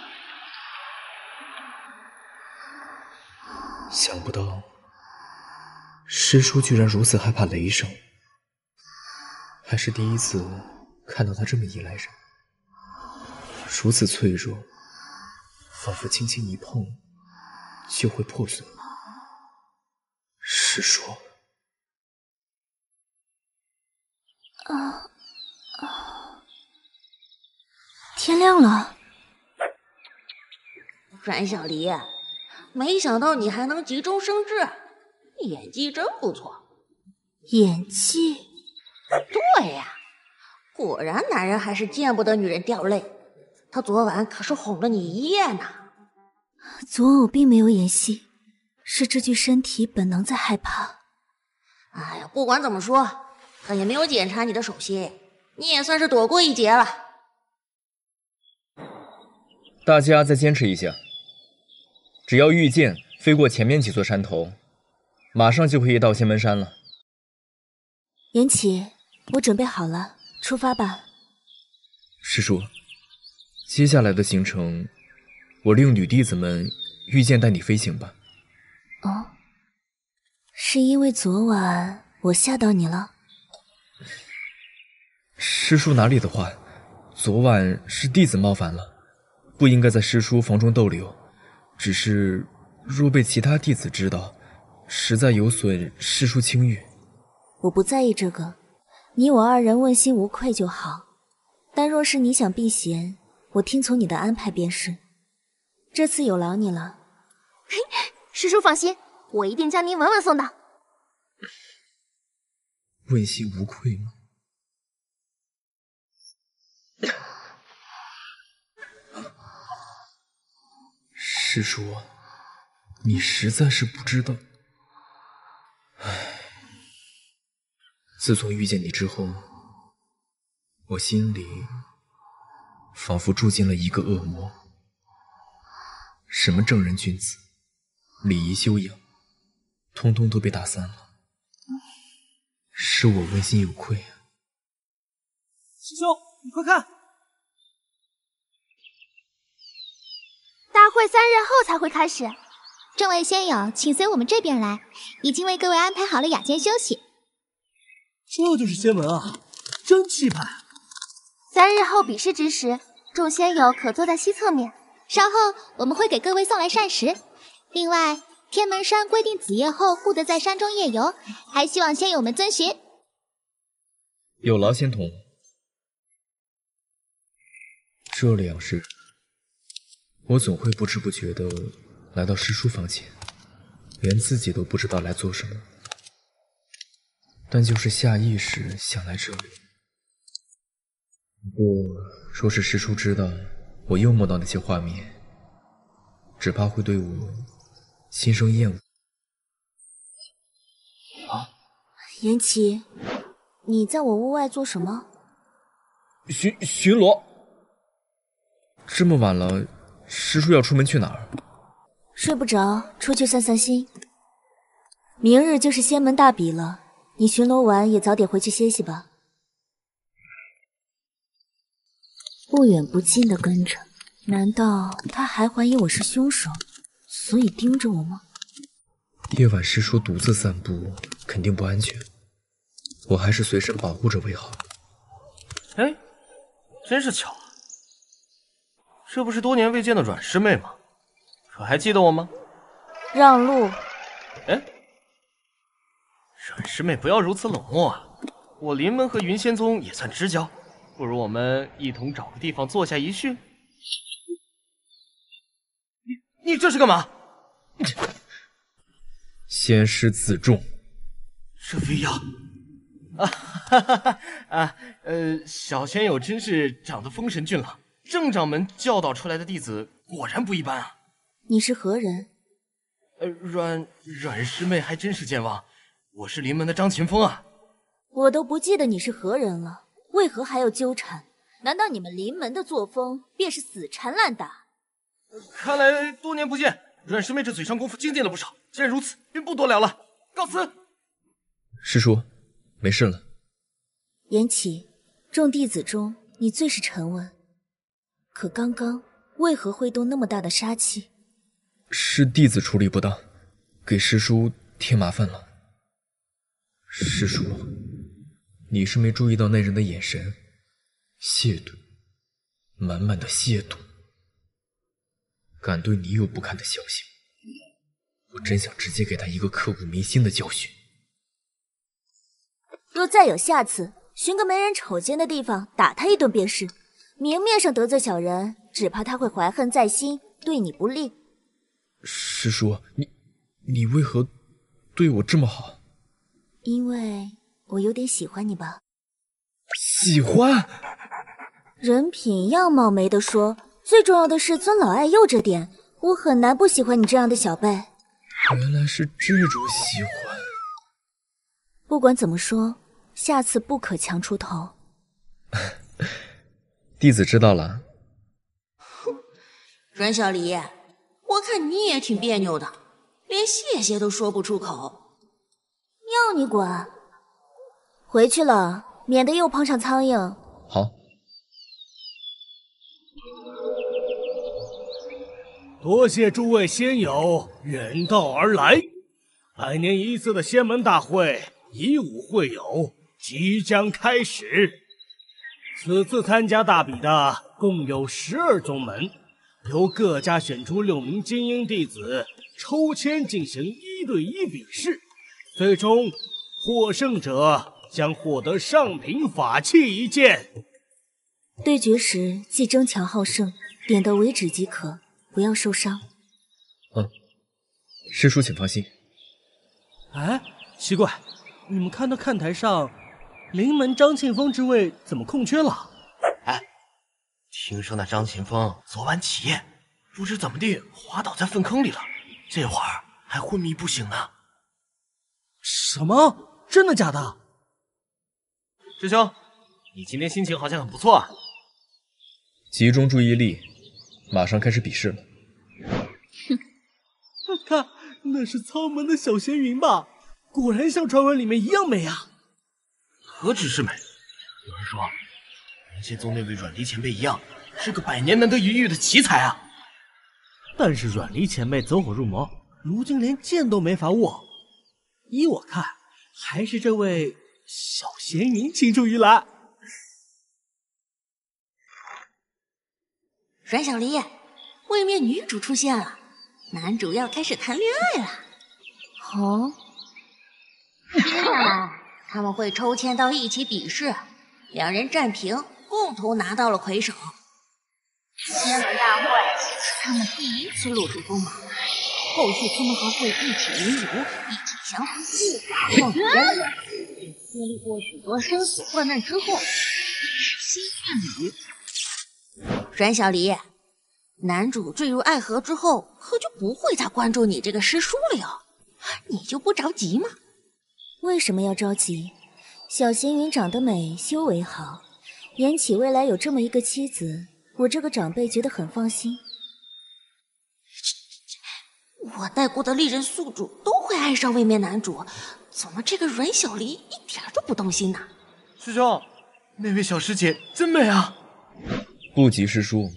想不到师叔居然如此害怕雷声，还是第一次看到他这么依赖人，如此脆弱，仿佛轻轻一碰就会破碎。师叔， 啊啊！天亮了， 阮小黎，没想到你还能急中生智，演技真不错。 演技？ 对呀，果然男人还是见不得女人掉泪。他昨晚可是哄了你一夜呢。 昨晚我并没有演戏， 是这具身体本能在害怕。 哎呀，不管怎么说，他也没有检查你的手心，你也算是躲过一劫了。 大家再坚持一下，只要御剑飞过前面几座山头，马上就可以到仙门山了。 延启，我准备好了，出发吧。 师叔，接下来的行程，我令女弟子们御剑带你飞行吧。 哦，是因为昨晚我吓到你了？ 师叔哪里的话，昨晚是弟子冒犯了，不应该在师叔房中逗留。只是若被其他弟子知道，实在有损师叔清誉。 我不在意这个，你我二人问心无愧就好。但若是你想避嫌，我听从你的安排便是。这次有劳你了。 师叔放心，我一定将您稳稳送到。 问心无愧吗？师叔，你实在是不知道。唉，自从遇见你之后，我心里仿佛住进了一个恶魔。什么正人君子、礼仪修养，通通都被打散了。是我问心有愧啊。 师兄，你快看！ 大会三日后才会开始。 众位仙友，请随我们这边来，已经为各位安排好了雅间休息。 这就是仙门啊，真气派！ 三日后比试之时，众仙友可坐在西侧面。 稍后我们会给各位送来膳食。另外，天门山规定子夜后不得在山中夜游，还希望仙友们遵循。 有劳仙童。这两日，我总会不知不觉地来到师叔房前，连自己都不知道来做什么，但就是下意识想来这里。不过，若是师叔知道我又梦到那些画面，只怕会对我心生厌恶。 啊，延启，你在我屋外做什么？ 巡巡逻。这么晚了，师叔要出门去哪儿？ 睡不着，出去散散心。明日就是仙门大比了，你巡逻完也早点回去歇息吧。不远不近的跟着，难道他还怀疑我是凶手，所以盯着我吗？ 夜晚师叔独自散步肯定不安全，我还是随身保护着为好。 哎，真是巧啊！这不是多年未见的阮师妹吗？可还记得我吗？ 让路！ 哎，阮师妹不要如此冷漠啊！我临门和云仙宗也算知交，不如我们一同找个地方坐下一叙。你你这是干嘛？ 仙师自重。 这飞呀！啊哈哈哈啊！呃，小仙友真是长得风神俊朗，郑掌门教导出来的弟子果然不一般啊！ 你是何人？ 呃，阮阮师妹还真是健忘，我是临门的张秦风啊。 我都不记得你是何人了，为何还要纠缠？难道你们临门的作风便是死缠烂打？ 看来多年不见，阮师妹这嘴上功夫精进了不少。既然如此，便不多聊了，告辞。 师叔，没事了。 延启，众弟子中你最是沉稳，可刚刚为何会动那么大的杀气？ 是弟子处理不当，给师叔添麻烦了。师叔，你是没注意到那人的眼神，亵渎，满满的亵渎。敢对你有不堪的小行，我真想直接给他一个刻骨铭心的教训。 若再有下次，寻个没人瞅见的地方打他一顿便是。明面上得罪小人，只怕他会怀恨在心，对你不利。 师叔，你你为何对我这么好？ 因为我有点喜欢你吧。 喜欢？ 人品样貌没得说，最重要的是尊老爱幼这点，我很难不喜欢你这样的小辈。 原来是这种喜欢。 不管怎么说，下次不可强出头。 弟子知道了。 阮小离，我看你也挺别扭的，连谢谢都说不出口。 要你管！回去了，免得又碰上苍蝇。 好。 多谢诸位仙友远道而来，百年一次的仙门大会以武会友，即将开始。此次参加大比的共有十二宗门，由各家选出六名精英弟子，抽签进行一对一比试，最终获胜者将获得上品法器一件。 对决时既争强好胜，点到为止即可，不要受伤。 嗯，师叔请放心。 哎，奇怪，你们看到看台上临门张庆峰之位怎么空缺了？ 哎，听说那张庆峰昨晚起夜，不知怎么地滑倒在粪坑里了，这会儿还昏迷不醒呢。 什么？真的假的？ 师兄，你今天心情好像很不错啊。 集中注意力，马上开始比试了。 哼，看，那是苍门的小闲云吧？果然像传闻里面一样美啊！ 何止是美，有人说云仙宗那位阮离前辈一样，是个百年难得一遇的奇才啊。 但是阮离前辈走火入魔，如今连剑都没法握。依我看，还是这位小闲云青出于蓝。 阮小离，位面女主出现了，男主要开始谈恋爱了。 哦， 接下来他们会抽签到一起比试，两人战平，共同拿到了魁首。仙门大会是他们第一次入主宗门，后续他们还会一起云游，一起降服护法创始人，也经历过许多生死患难之后，也是心愿侣。阮小离，男主坠入爱河之后，可就不会再关注你这个师叔了哟。你就不着急吗？ 为什么要着急？小闲云长得美，修为好，言起未来有这么一个妻子，我这个长辈觉得很放心。 我带过的丽人宿主都会爱上位面男主，怎么这个阮小离一点都不动心呢？ 师兄，那位小师姐真美啊！ 不急师叔。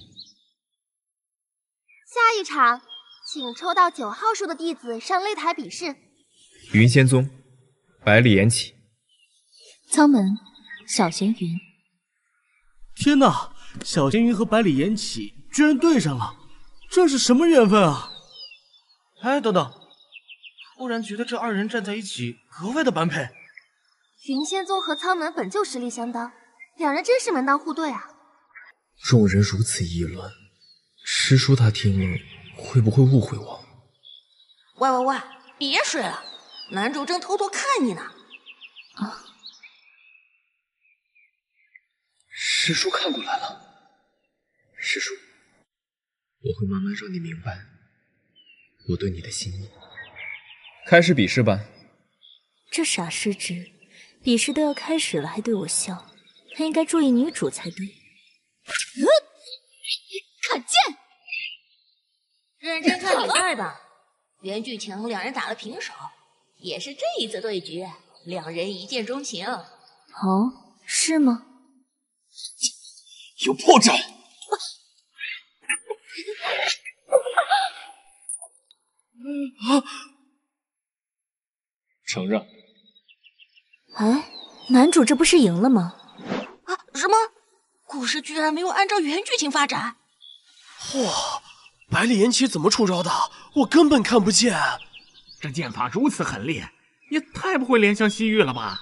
下一场，请抽到九号数的弟子上擂台比试。 云仙宗，百里延启。 苍门，小闲云。 天哪，小闲云和百里延启居然对上了，这是什么缘分啊？ 哎，等等，忽然觉得这二人站在一起格外的般配。 云仙宗和苍门本就实力相当，两人真是门当户对啊。 众人如此议论，师叔他听了会不会误会我？ 喂喂喂，别睡了，男主正偷偷看你呢。 啊！ 师叔看过来了。师叔，我会慢慢让你明白我对你的心意。开始比试吧。 这傻师侄，比试都要开始了还对我笑，他应该注意女主才对。 嗯，看剑，认真看比赛吧。袁巨强两人打了平手，也是这一次对局，两人一见钟情。 哦，是吗？ 有破绽！啊！承让。 哎，男主这不是赢了吗？ 啊，什么？故事居然没有按照原剧情发展。 哇，百里延启怎么出招的？我根本看不见。 这剑法如此狠烈，也太不会怜香惜玉了吧！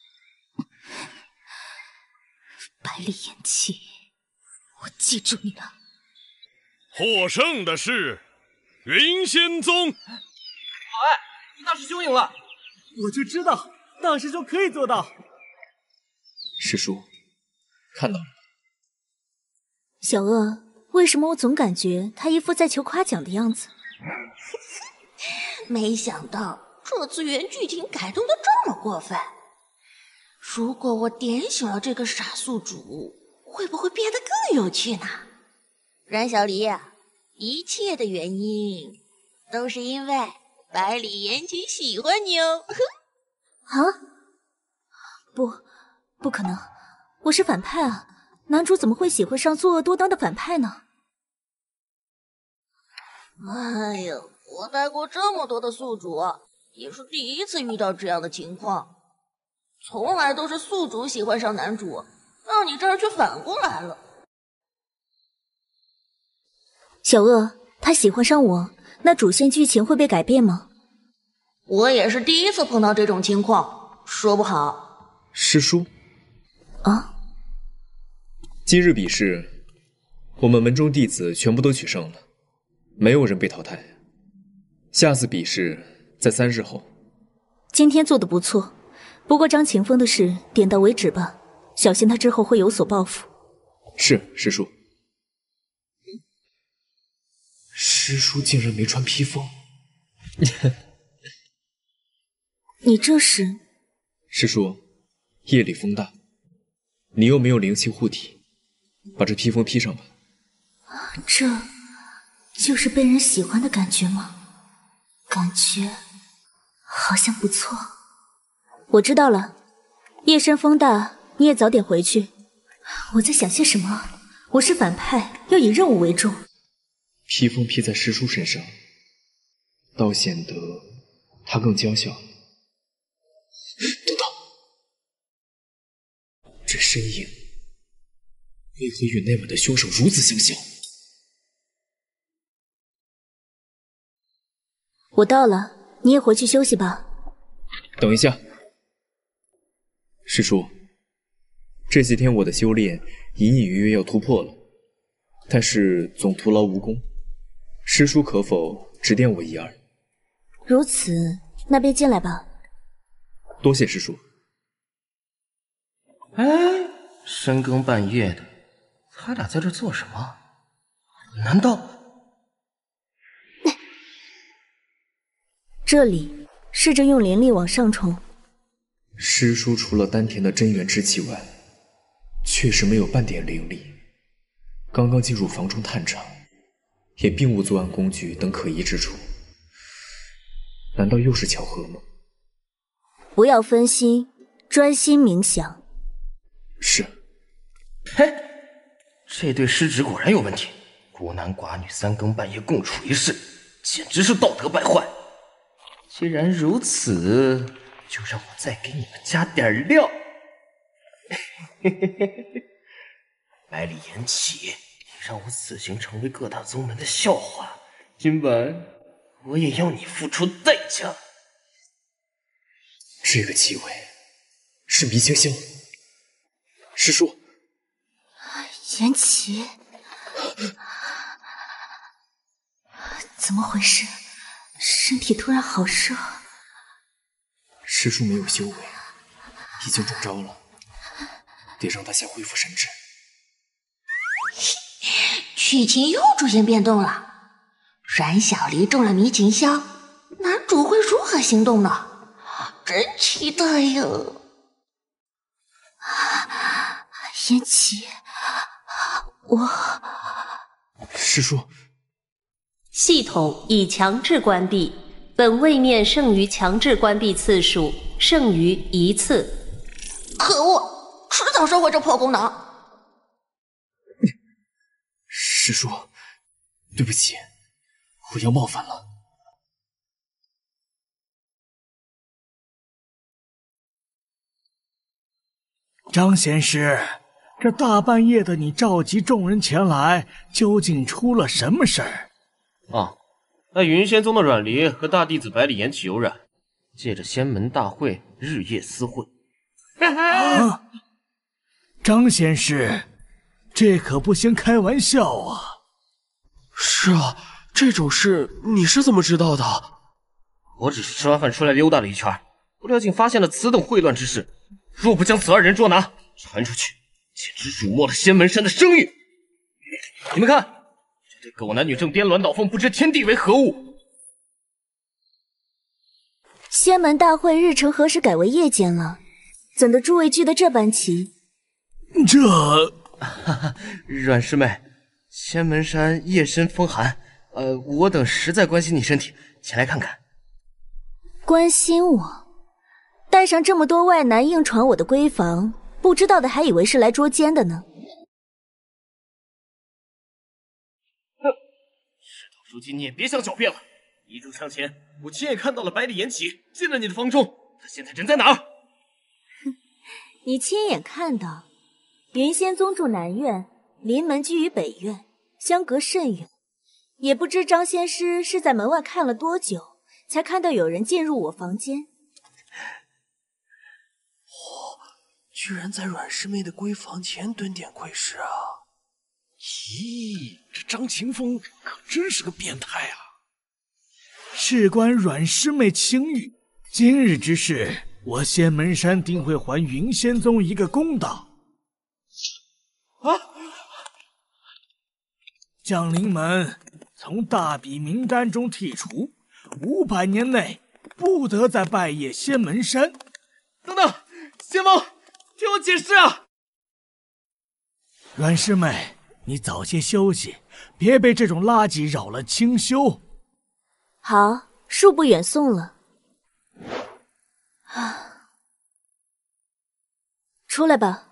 百里延启，我记住你了。 获胜的是云仙宗。 哎，大师兄赢了！ 我就知道大师兄可以做到。 师叔，看到了。 小鳄，为什么我总感觉他一副在求夸奖的样子？ 没想到这次原剧情改动的这么过分。如果我点醒了这个傻宿主，会不会变得更有趣呢？阮小黎，一切的原因都是因为百里言情喜欢你哦。 啊？不，不可能，我是反派啊！男主怎么会喜欢上作恶多端的反派呢？ 哎呀，我带过这么多的宿主，也是第一次遇到这样的情况。从来都是宿主喜欢上男主，到你这儿却反过来了。 小恶，他喜欢上我，那主线剧情会被改变吗？ 我也是第一次碰到这种情况，说不好。 师叔啊， 今日比试，我们门中弟子全部都取胜了，没有人被淘汰。下次比试在三日后。 今天做得不错。不过张晴风的事点到为止吧，小心他之后会有所报复。 是，师叔。 师叔竟然没穿披风。 你这是？ 师叔，夜里风大，你又没有灵气护体，把这披风披上吧。 这就是被人喜欢的感觉吗？感觉好像不错。我知道了，夜深风大，你也早点回去。我在想些什么？我是反派，要以任务为重。 披风披在师叔身上，倒显得他更娇小。 等等，这身影为何与那晚的凶手如此相像？ 我到了，你也回去休息吧。 等一下。师叔，这些天我的修炼隐隐约约要突破了，但是总徒劳无功。师叔可否指点我一二？ 如此，那便进来吧。 多谢师叔。 哎，深更半夜的，他俩在这做什么？难道…… 这里，试着用灵力往上冲。 师叔除了丹田的真元之气外，确实没有半点灵力。刚刚进入房中探查，也并无作案工具等可疑之处。难道又是巧合吗？ 不要分心，专心冥想。 是。 嘿，这对师侄果然有问题，孤男寡女三更半夜共处一室，简直是道德败坏。既然如此，就让我再给你们加点料。百里延启，你让我此行成为各大宗门的笑话，今晚我也要你付出代价。 这个气味是迷香香。师叔， 延启，怎么回事？身体突然好热。 师叔没有修为，已经中招了，得让他先恢复神智。 剧情又出现变动了，阮小黎中了迷情香，男主会如何行动呢？真期待呀！ 延启，我…… 师叔， 系统已强制关闭，本位面剩余强制关闭次数剩余一次。 可恶，迟早收回这破功能。 师叔，对不起，我要冒犯了。 张仙师，这大半夜的你召集众人前来，究竟出了什么事儿？ 啊，那云仙宗的阮离和大弟子百里延启有染，借着仙门大会日夜私会。 啊！张仙师，这可不行开玩笑啊！ 是啊，这种事你是怎么知道的？ 我只是吃完饭出来溜达了一圈，不料竟发现了此等秽乱之事。若不将此二人捉拿，传出去，简直辱没了仙门山的声誉。你们看，这对狗男女正颠鸾倒凤，不知天地为何物。 仙门大会日程何时改为夜间了？怎的诸位聚得这般齐？ 这， 哈哈，阮师妹，仙门山夜深风寒，呃，我等实在关心你身体，前来看看。 关心我？带上这么多外男硬闯我的闺房，不知道的还以为是来捉奸的呢。 哼，事到如今，你也别想狡辩了。一炷香前，我亲眼看到了百里延启进了你的房中，他现在人在哪儿？ 哼，你亲眼看到？云仙宗住南院，临门居于北院，相隔甚远。也不知张仙师是在门外看了多久，才看到有人进入我房间。 哦，居然在阮师妹的闺房前蹲点窥视啊！ 咦，这张清风可真是个变态啊！事关阮师妹清誉，今日之事，我仙门山定会还云仙宗一个公道。啊！将灵门从大比名单中剔除，五百年内不得再拜谒仙门山。 等等，仙王，听我解释啊！ 阮师妹，你早些休息，别被这种垃圾扰了清修。 好，恕不远送了。啊，出来吧。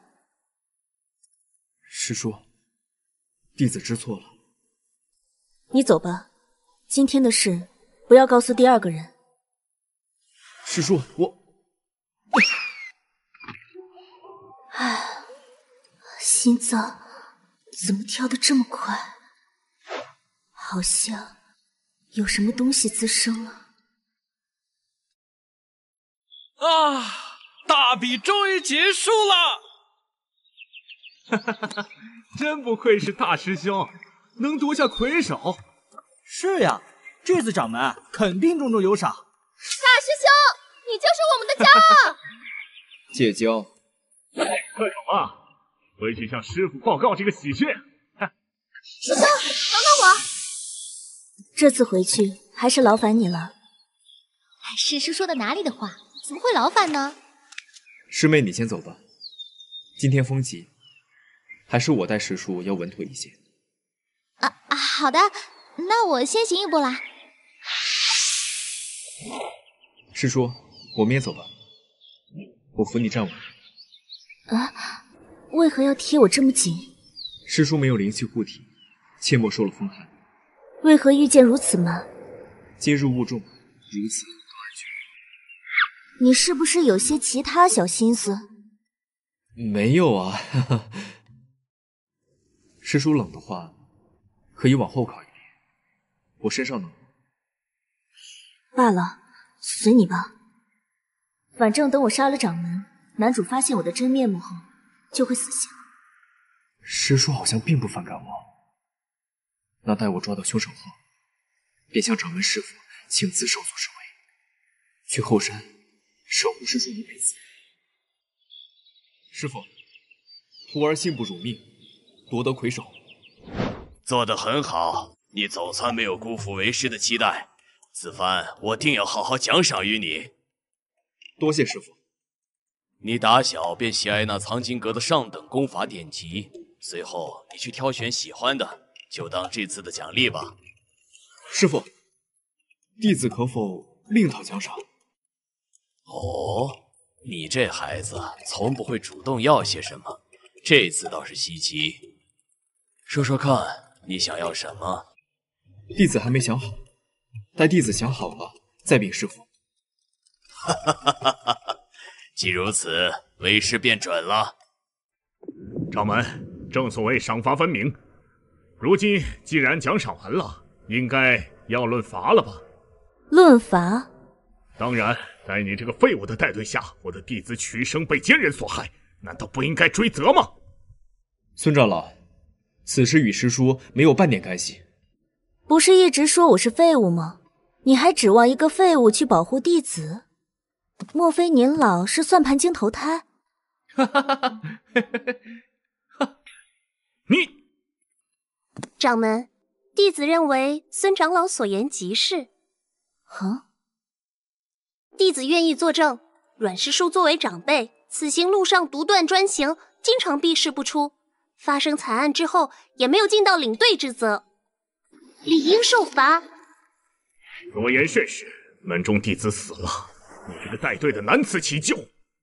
师叔，弟子知错了。 你走吧，今天的事不要告诉第二个人。 师叔，我…… 唉，心脏怎么跳得这么快？好像有什么东西滋生了。 啊！大比终于结束了！哈哈哈！真不愧是大师兄，能夺下魁首。 是呀，这次掌门肯定重重有赏。 大师兄，你就是我们的骄傲。 戒骄。 快走吧，回去向师傅报告这个喜讯。 师兄，等等我。 这次回去还是劳烦你了。 哎，师叔说的哪里的话，怎么会劳烦呢？ 师妹，你先走吧。今天风急，还是我带师叔要稳妥一些。 啊啊，好的，那我先行一步啦。 师叔，我们也走吧。我扶你站稳。 啊，为何要贴我这么紧？ 师叔没有灵气护体，切莫受了风寒。 为何遇见如此吗？ 今日误中，如此多而绝。 你是不是有些其他小心思？ 没有啊，哈哈。师叔冷的话，可以往后靠一点，我身上冷。 罢了，随你吧。反正等我杀了掌门，男主发现我的真面目后，就会死刑。 师叔好像并不反感我，那待我抓到凶手后，便向掌门师傅请辞受阻侍卫，去后山守护师叔一辈子。师傅，徒儿信不辱命，夺得魁首。 做得很好，你总算没有辜负为师的期待，此番我定要好好奖赏于你。 多谢师傅。 你打小便喜爱那藏经阁的上等功法典籍，随后你去挑选喜欢的，就当这次的奖励吧。 师傅，弟子可否另讨奖赏？ 哦，你这孩子从不会主动要些什么，这次倒是稀奇。说说看，你想要什么？ 弟子还没想好，待弟子想好了再禀师傅。 哈哈哈哈哈哈！既如此，为师便准了。 掌门，正所谓赏罚分明，如今既然奖赏完了，应该要论罚了吧？ 论罚？ 当然，在你这个废物的带队下，我的弟子曲生被奸人所害，难道不应该追责吗？ 孙长老，此事与师叔没有半点干系。 不是一直说我是废物吗？你还指望一个废物去保护弟子？莫非您老是算盘精投胎？ 哈哈哈哈哈！ 你， 掌门，弟子认为孙长老所言极是。 哼。 弟子愿意作证，阮师叔作为长辈，此行路上独断专行，经常避世不出，发生惨案之后也没有尽到领队之责，理应受罚。 所言甚是，门中弟子死了，你这个带队的难辞其咎。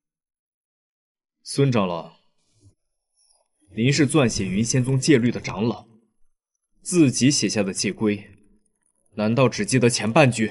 孙长老，您是撰写云仙宗戒律的长老，自己写下的戒规，难道只记得前半句？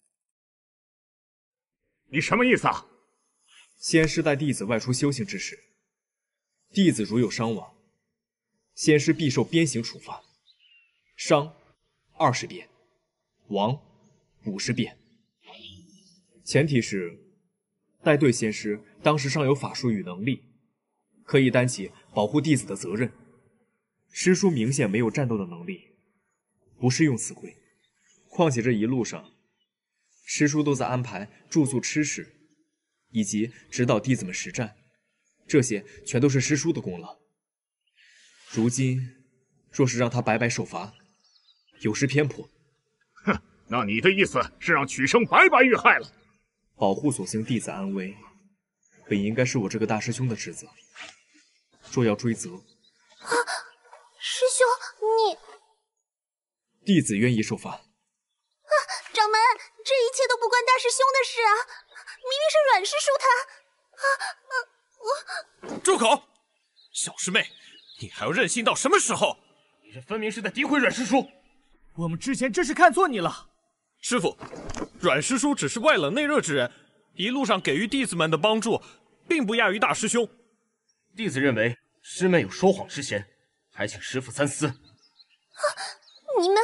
你什么意思啊？ 仙师带弟子外出修行之时，弟子如有伤亡，仙师必受鞭刑处罚，伤二十鞭，亡五十鞭。前提是带队仙师当时尚有法术与能力，可以担起保护弟子的责任。师叔明显没有战斗的能力，不适用此规。况且这一路上，师叔都在安排住宿、吃食，以及指导弟子们实战，这些全都是师叔的功劳。如今若是让他白白受罚，有失偏颇。 哼，那你的意思是让曲生白白遇害了？ 保护所幸弟子安危，本应该是我这个大师兄的职责。若要追责， 啊，师兄，你…… 弟子愿意受罚。 啊，掌门，这一切都不关大师兄的事啊！明明是阮师叔他……啊啊！我…… 住口！小师妹，你还要任性到什么时候？ 你这分明是在诋毁阮师叔！ 我们之前真是看错你了。 师傅，阮师叔只是外冷内热之人，一路上给予弟子们的帮助，并不亚于大师兄。 弟子认为师妹有说谎之嫌，还请师傅三思。啊！ 你们……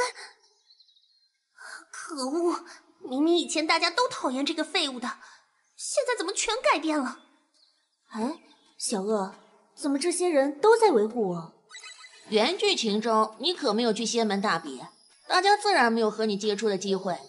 可恶！明明以前大家都讨厌这个废物的，现在怎么全改变了？ 哎，小鳄，怎么这些人都在维护我？ 原剧情中你可没有去仙门大比，大家自然没有和你接触的机会。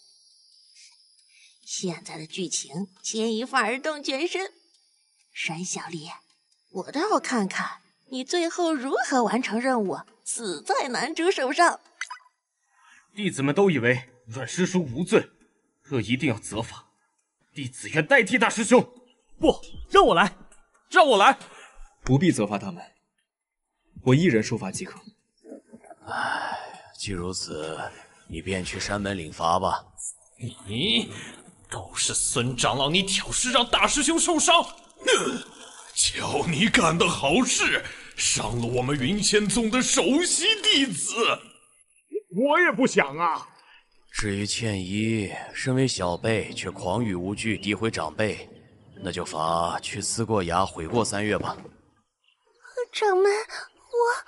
现在的剧情牵一发而动全身，山小丽，我倒要看看你最后如何完成任务，死在男主手上。 弟子们都以为阮师叔无罪，这一定要责罚。弟子愿代替大师兄。 不，让我来，让我来。 不必责罚他们，我一人受罚即可。 唉，既如此，你便去山门领罚吧。 你都是孙长老你挑事，让大师兄受伤。呃、瞧你干的好事，伤了我们云仙宗的首席弟子。 我也不想啊。 至于倩怡，身为小辈却狂语无据诋毁长辈，那就罚去思过崖悔过三月吧。 掌门，我……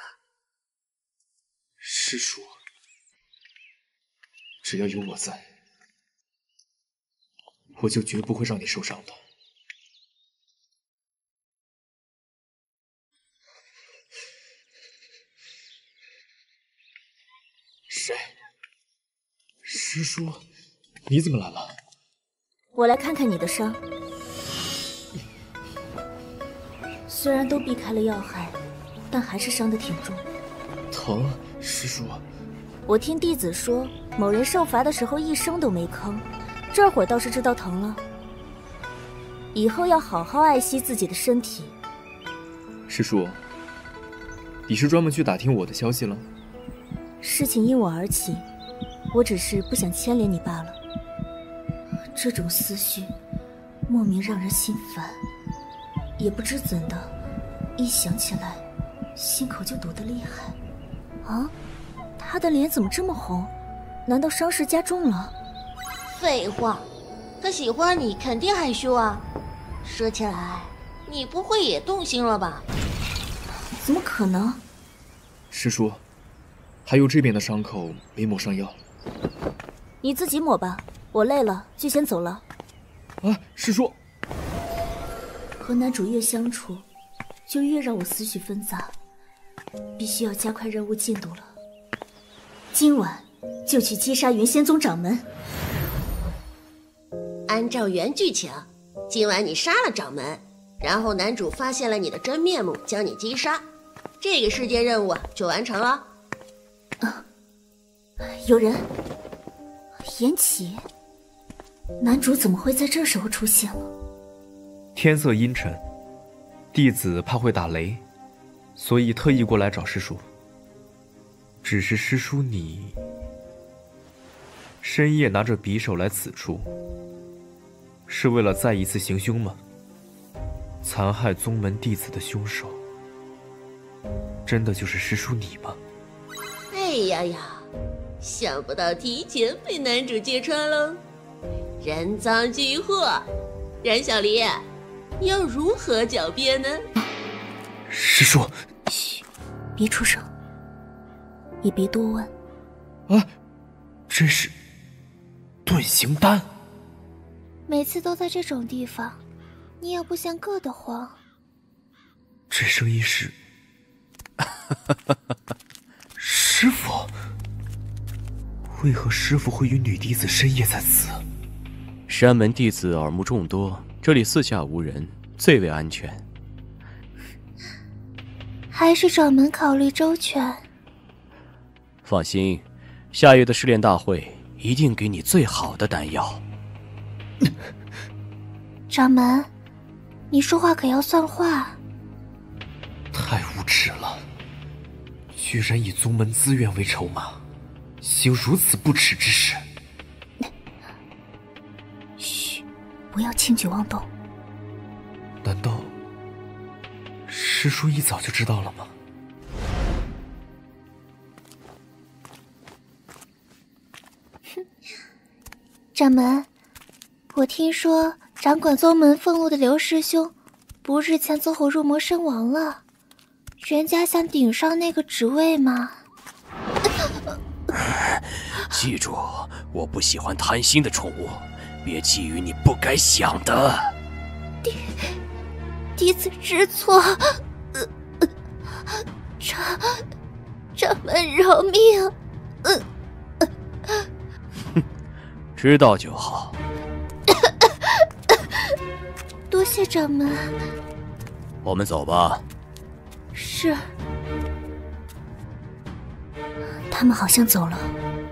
师叔，只要有我在，我就绝不会让你受伤的。谁？师叔，你怎么来了？ 我来看看你的伤。虽然都避开了要害，但还是伤得挺重。 疼，师叔。 我听弟子说，某人受罚的时候一声都没吭，这会儿倒是知道疼了。以后要好好爱惜自己的身体。 师叔，你是专门去打听我的消息了？ 事情因我而起，我只是不想牵连你罢了。这种思绪，莫名让人心烦。也不知怎的，一想起来，心口就堵得厉害。啊，他的脸怎么这么红？难道伤势加重了？ 废话，他喜欢你肯定害羞啊。说起来，你不会也动心了吧？ 怎么可能？ 师叔，还有这边的伤口没抹上药。 你自己抹吧，我累了就先走了。 啊，师叔。 和男主越相处，就越让我思绪纷杂，必须要加快任务进度了。今晚就去击杀云仙宗掌门。 按照原剧情，今晚你杀了掌门，然后男主发现了你的真面目，将你击杀，这个世界任务就完成了。 啊，有人，严启， 男主怎么会在这时候出现了？ 天色阴沉，弟子怕会打雷，所以特意过来找师叔。只是师叔你深夜拿着匕首来此处，是为了再一次行凶吗？残害宗门弟子的凶手，真的就是师叔你吗？ 哎呀呀，想不到提前被男主揭穿喽！人赃俱获，冉小离，要如何狡辩呢？ 师叔， 嘘，别出声，也别多问。 啊，这是遁形丹。 每次都在这种地方，你也不嫌硌得慌。 这声音是师傅，为何师傅会与女弟子深夜在此？ 山门弟子耳目众多，这里四下无人，最为安全。 还是掌门考虑周全。 放心，下月的试炼大会一定给你最好的丹药。 掌门，你说话可要算话。 太无耻了，居然以宗门资源为筹码，行如此不耻之事。 嘘，不要轻举妄动。 难道师叔一早就知道了吗？ 掌门，我听说掌管宗门俸禄的刘师兄不日前走火入魔身亡了，人家想顶上那个职位吗？ 记住，我不喜欢贪心的宠物，别觊觎你不该想的。 弟弟子知错，呃呃、掌掌门饶命！呃呃哼，知道就好。 多谢掌门。 我们走吧。 是。 他们好像走了。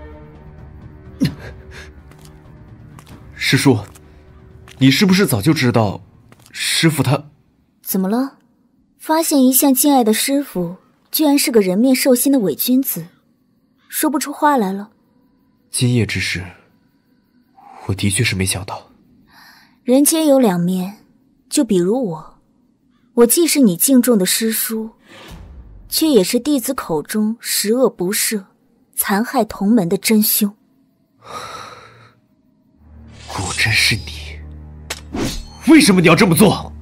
师叔，你是不是早就知道师傅他…… 怎么了？发现一向敬爱的师傅居然是个人面兽心的伪君子，说不出话来了。 今夜之事，我的确是没想到。 人皆有两面，就比如我，我既是你敬重的师叔，却也是弟子口中十恶不赦、残害同门的真凶。 果真是你！为什么你要这么做？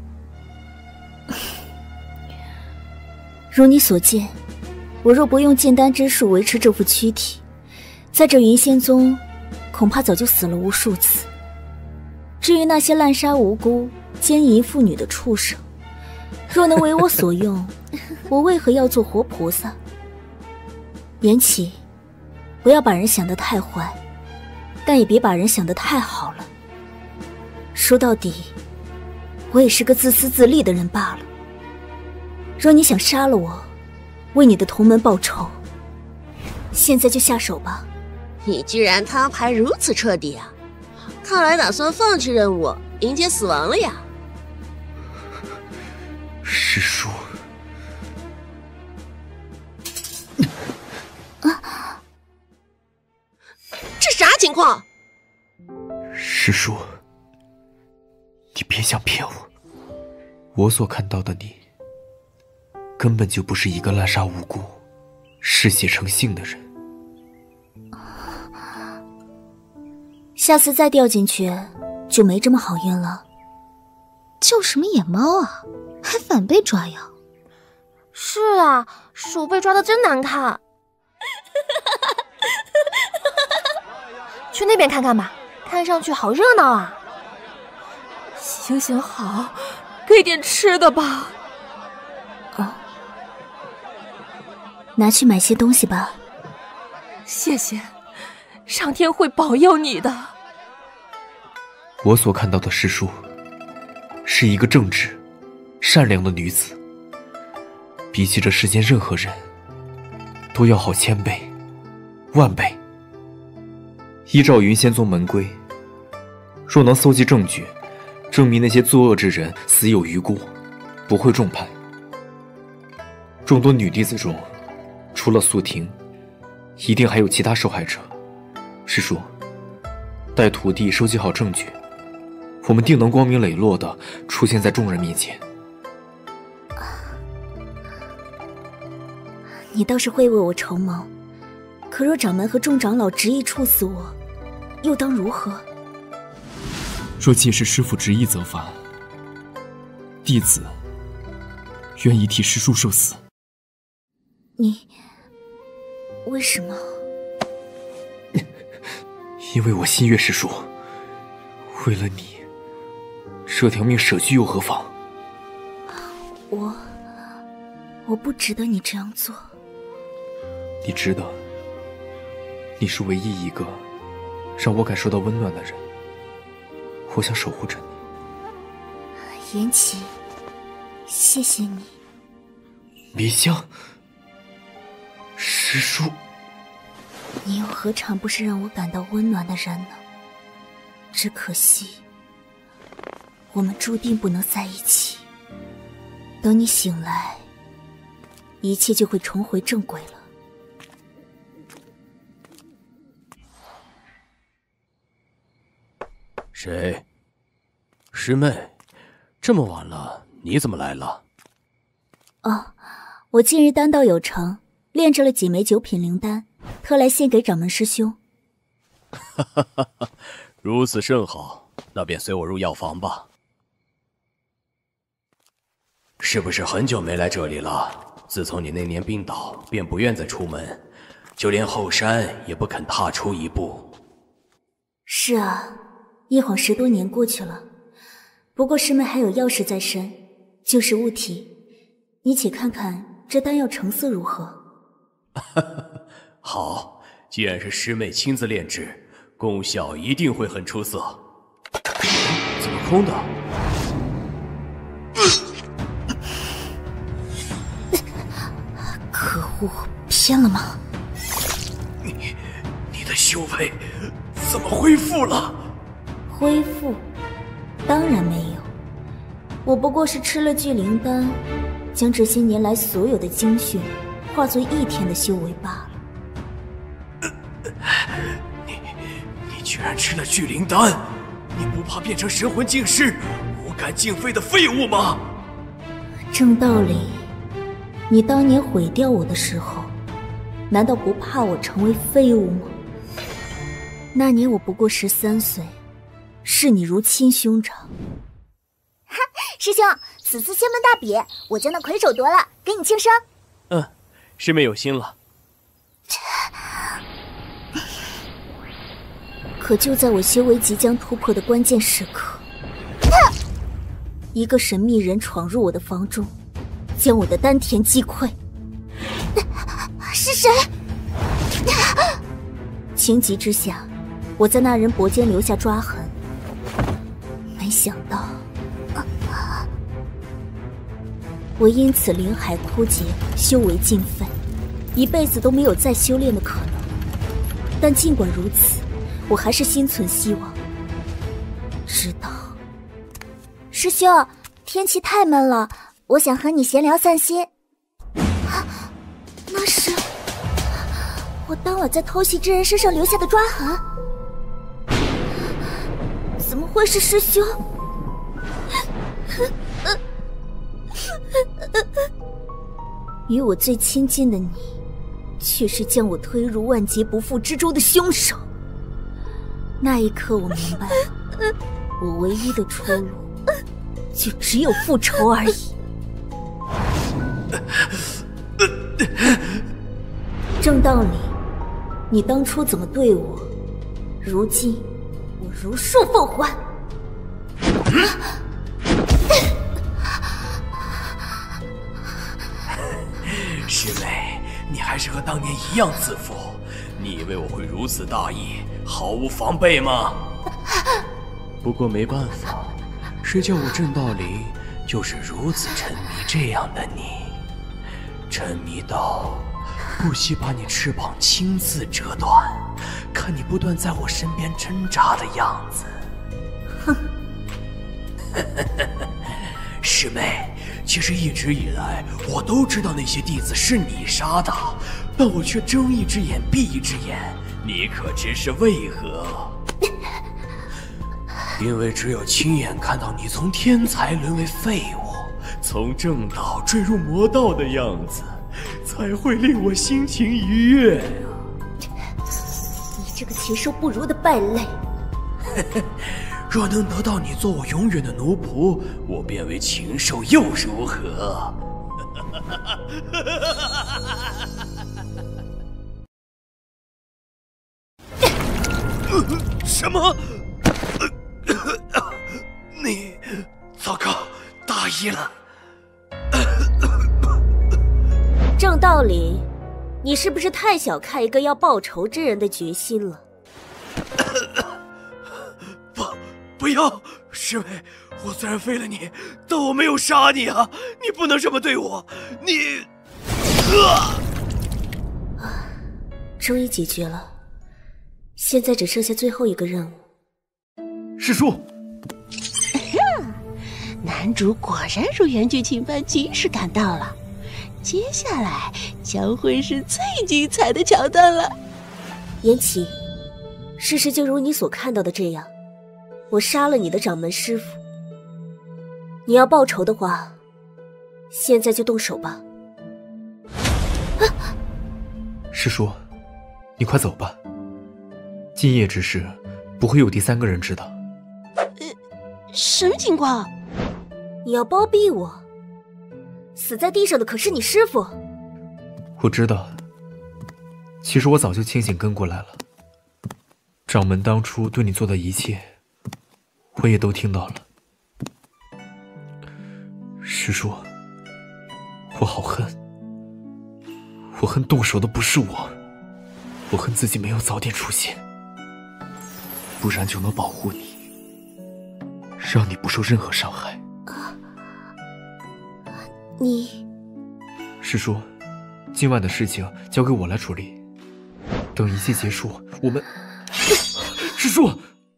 如你所见，我若不用炼丹之术维持这副躯体，在这云仙宗恐怕早就死了无数次。至于那些滥杀无辜、奸淫妇女的畜生，若能为我所用，我为何要做活菩萨？言起，不要把人想得太坏，但也别把人想得太好了。说到底，我也是个自私自利的人罢了。若你想杀了我，为你的同门报仇，现在就下手吧。 你居然摊牌如此彻底啊！看来打算放弃任务，迎接死亡了呀！ 师叔， 啊，这啥情况？ 师叔，你别想骗我，我所看到的你，根本就不是一个滥杀无辜、嗜血成性的人。 下次再掉进去，就没这么好运了。 叫什么野猫啊，还反被抓痒。 是啊，手被抓得真难看。去那边看看吧，看上去好热闹啊。 行行好，给点吃的吧。 哦，拿去买些东西吧。 谢谢，上天会保佑你的。 我所看到的师叔，是一个正直、善良的女子，比起这世间任何人，都要好千倍、万倍。依照云仙宗门规， 若能搜集证据，证明那些作恶之人死有余辜，不会重判。众多女弟子中，除了素婷，一定还有其他受害者。师叔，待徒弟收集好证据，我们定能光明磊落地出现在众人面前。 你倒是会为我筹谋，可若掌门和众长老执意处死我，又当如何？ 若届时师父执意责罚，弟子愿意替师叔受死。 你为什么？ 因为我心悦师叔，为了你，这条命舍去又何妨？ 我我不值得你这样做。 你值得，你是唯一一个让我感受到温暖的人，我想守护着你。言启，谢谢你。 迷香，师叔， 你又何尝不是让我感到温暖的人呢？只可惜，我们注定不能在一起。等你醒来，一切就会重回正轨了。 谁？师妹，这么晚了，你怎么来了？ 哦，我近日丹道有成，炼制了几枚九品灵丹，特来献给掌门师兄。 哈哈哈哈，如此甚好，那便随我入药房吧。是不是很久没来这里了？自从你那年病倒，便不愿再出门，就连后山也不肯踏出一步。 是啊，一晃十多年过去了。不过师妹还有要事在身，就是物体，你且看看这丹药成色如何。 好，既然是师妹亲自炼制，功效一定会很出色。怎么空的？ 可恶，偏了吗？ 你你的修为怎么恢复了？ 恢复？当然没有，我不过是吃了聚灵丹，将这些年来所有的精血化作一天的修为罢了。 你你居然吃了聚灵丹，你不怕变成神魂尽失、无感尽废的废物吗？ 正道理，你当年毁掉我的时候，难道不怕我成为废物吗？那年我不过十三岁，视你如亲兄长。 哈，师兄，此次仙门大比，我将那魁首夺了，给你庆生。 嗯，师妹有心了。 可就在我修为即将突破的关键时刻，一个神秘人闯入我的房中，将我的丹田击溃。 是谁？ 情急之下，我在那人脖间留下抓痕，没想到我因此灵海枯竭，修为尽废，一辈子都没有再修炼的可能。但尽管如此，我还是心存希望。直到师兄，天气太闷了，我想和你闲聊散心。啊，那是我当晚在偷袭之人身上留下的抓痕。怎么会是师兄？ 与我最亲近的你，却是将我推入万劫不复之中的凶手。那一刻，我明白了，我唯一的出路就只有复仇而已。正道理，你当初怎么对我，如今我如数奉还。 师妹，你还是和当年一样自负。你以为我会如此大意，毫无防备吗？不过没办法，谁叫我正道里就是如此沉迷这样的你，沉迷到不惜把你翅膀亲自折断，看你不断在我身边挣扎的样子。 哼。 师妹，其实一直以来我都知道那些弟子是你杀的，但我却睁一只眼闭一只眼。你可知是为何？因为只有亲眼看到你从天才沦为废物，从正道坠入魔道的样子，才会令我心情愉悦呀、 你这个禽兽不如的败类！ 若能得到你做我永远的奴仆，我变为禽兽又如何？什么？你，糟糕，大意了。 正道理，你是不是太小看一个要报仇之人的决心了？ 不，不要，师妹，我虽然废了你，但我没有杀你啊！你不能这么对我，你……啊！ 终于解决了，现在只剩下最后一个任务。 师叔， 男主果然如原剧情般及时赶到了，接下来将会是最精彩的桥段了。 言启，事实就如你所看到的这样，我杀了你的掌门师傅。你要报仇的话，现在就动手吧。 啊、师叔，你快走吧，今夜之事不会有第三个人知道。 什么情况？ 你要包庇我？死在地上的可是你师傅。 我知道，其实我早就清醒跟过来了。掌门当初对你做的一切，我也都听到了。师叔，我好恨，我恨动手的不是我，我恨自己没有早点出现，不然就能保护你，让你不受任何伤害。 啊，你…… 师叔，今晚的事情交给我来处理，等一切结束，我们……师叔，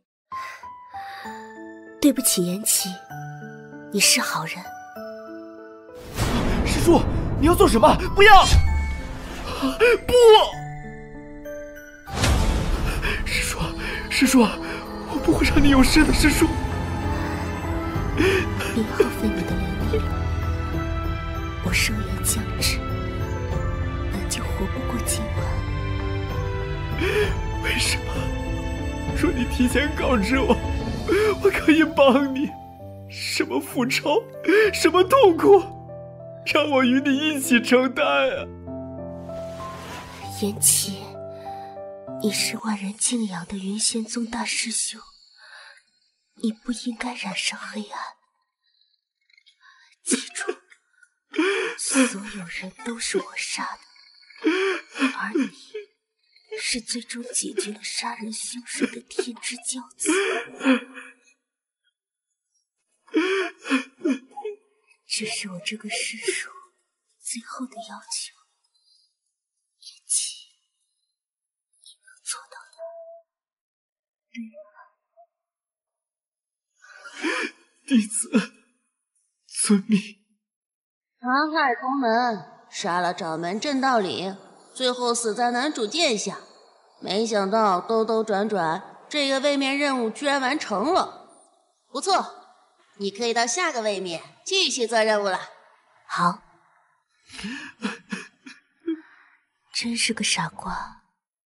对不起，言启，你是好人。 师叔，你要做什么？不要！不！师叔，师叔，我不会让你有事的，师叔。 别耗费你的灵力，我寿元将至，本就活不过今晚。 为什么？说你提前告知我，我可以帮你。什么复仇，什么痛苦，让我与你一起承担啊！ 言启，你是万人敬仰的云仙宗大师兄，你不应该染上黑暗。记住，所有人都是我杀的，而你是最终解决了杀人凶手的天之骄子。这是我这个师叔最后的要求，言启，你能做到的，对吗？弟子遵命。 残害宗门，杀了掌门正道领，最后死在男主剑下。没想到兜兜转转，这个位面任务居然完成了。不错，你可以到下个位面继续做任务了。 好。真是个傻瓜。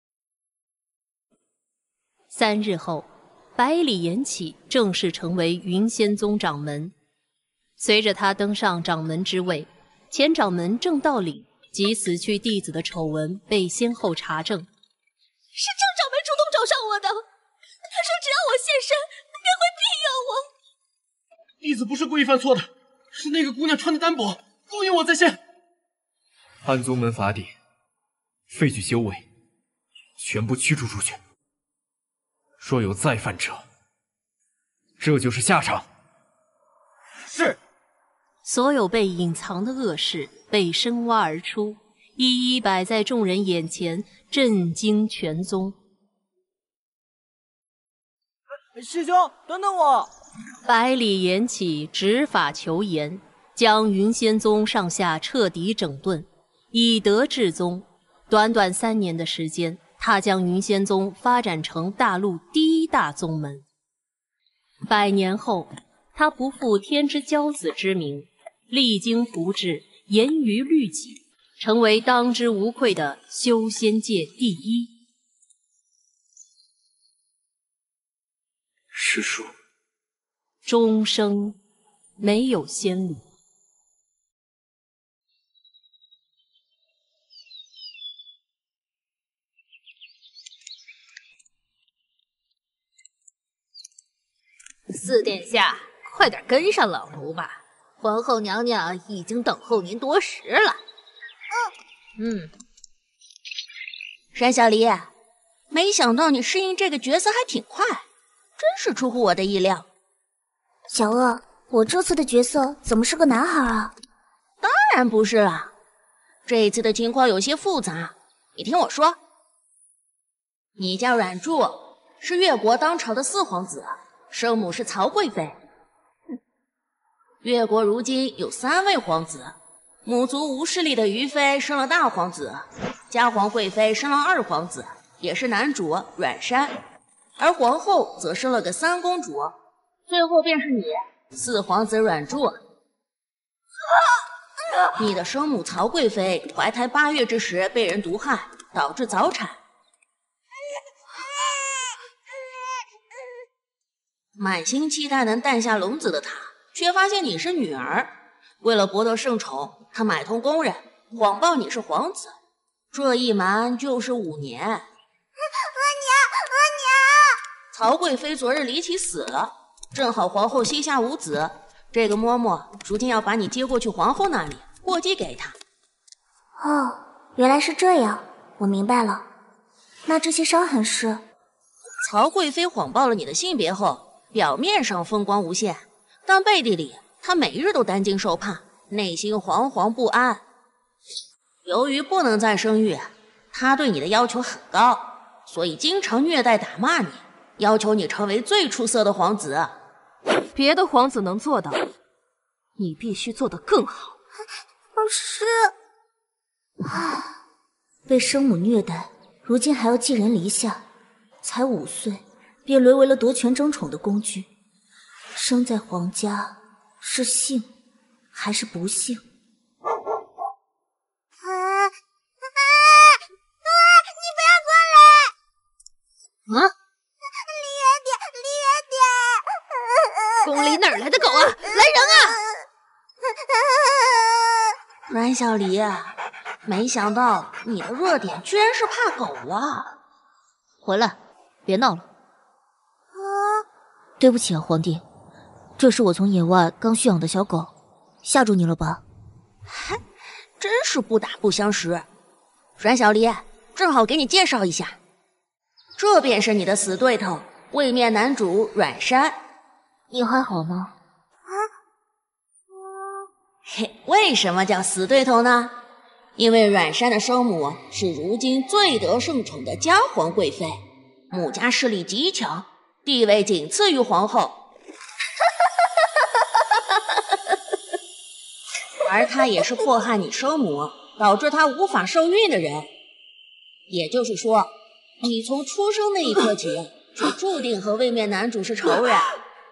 三日后，百里言启正式成为云仙宗掌门。随着他登上掌门之位，前掌门正道领及死去弟子的丑闻被先后查证。 是郑掌门主动找上我的，他说只要我现身，便会庇佑我。 弟子不是故意犯错的，是那个姑娘穿的单薄，勾引我在先。 按宗门法典，废去修为，全部驱逐出去。若有再犯者，这就是下场。 是。 所有被隐藏的恶事被深挖而出，一一摆在众人眼前，震惊全宗。 师兄，等等我！ 百里延启执法求严，将云仙宗上下彻底整顿，以德治宗。短短三年的时间，他将云仙宗发展成大陆第一大宗门。百年后，他不负天之骄子之名，励精图治，严于律己，成为当之无愧的修仙界第一。 师叔， 终生没有仙侣。 四殿下，快点跟上老奴吧，皇后娘娘已经等候您多时了。 嗯，冉小离，没想到你适应这个角色还挺快，真是出乎我的意料。 小鳄，我这次的角色怎么是个男孩啊？ 当然不是啦，这一次的情况有些复杂，你听我说。你叫阮柱，是越国当朝的四皇子，生母是曹贵妃。越国如今有三位皇子，母族无势力的于妃生了大皇子，嘉皇贵妃生了二皇子，也是男主阮山，而皇后则生了个三公主，最后便是你，四皇子阮柱。你的生母曹贵妃怀胎八月之时被人毒害，导致早产。满心期待能诞下龙子的她，却发现你是女儿。为了博得圣宠，她买通工人，谎报你是皇子。这一瞒就是五年。额娘，额娘！曹贵妃昨日离奇死了，正好皇后膝下无子，这个嬷嬷如今要把你接过去皇后那里，过继给她。 哦，原来是这样，我明白了。那这些伤痕是？ 曹贵妃谎报了你的性别后，表面上风光无限，但背地里她每日都担惊受怕，内心惶惶不安。由于不能再生育，她对你的要求很高，所以经常虐待打骂你，要求你成为最出色的皇子。 别的皇子能做到，你必须做得更好。 老师，啊，被生母虐待，如今还要寄人篱下，才五岁便沦为了夺权争宠的工具。生在皇家是幸还是不幸？啊啊啊！你不要过来！ 啊！ 离远点，离远点！ 宫里哪儿来的狗啊！来人啊！ 阮小离，没想到你的弱点居然是怕狗啊！ 回来，别闹了。 啊！ 对不起啊，皇帝，这是我从野外刚驯养的小狗，吓住你了吧？ 嗨，真是不打不相识。阮小离，正好给你介绍一下，这便是你的死对头，位面男主阮山。 你还好吗？ 嘿，为什么叫死对头呢？因为阮山的生母是如今最得圣宠的嘉皇贵妃，母家势力极强，地位仅次于皇后。而她也是迫害你生母，导致她无法受孕的人。也就是说，你从出生那一刻起，就注定和位面男主是仇人。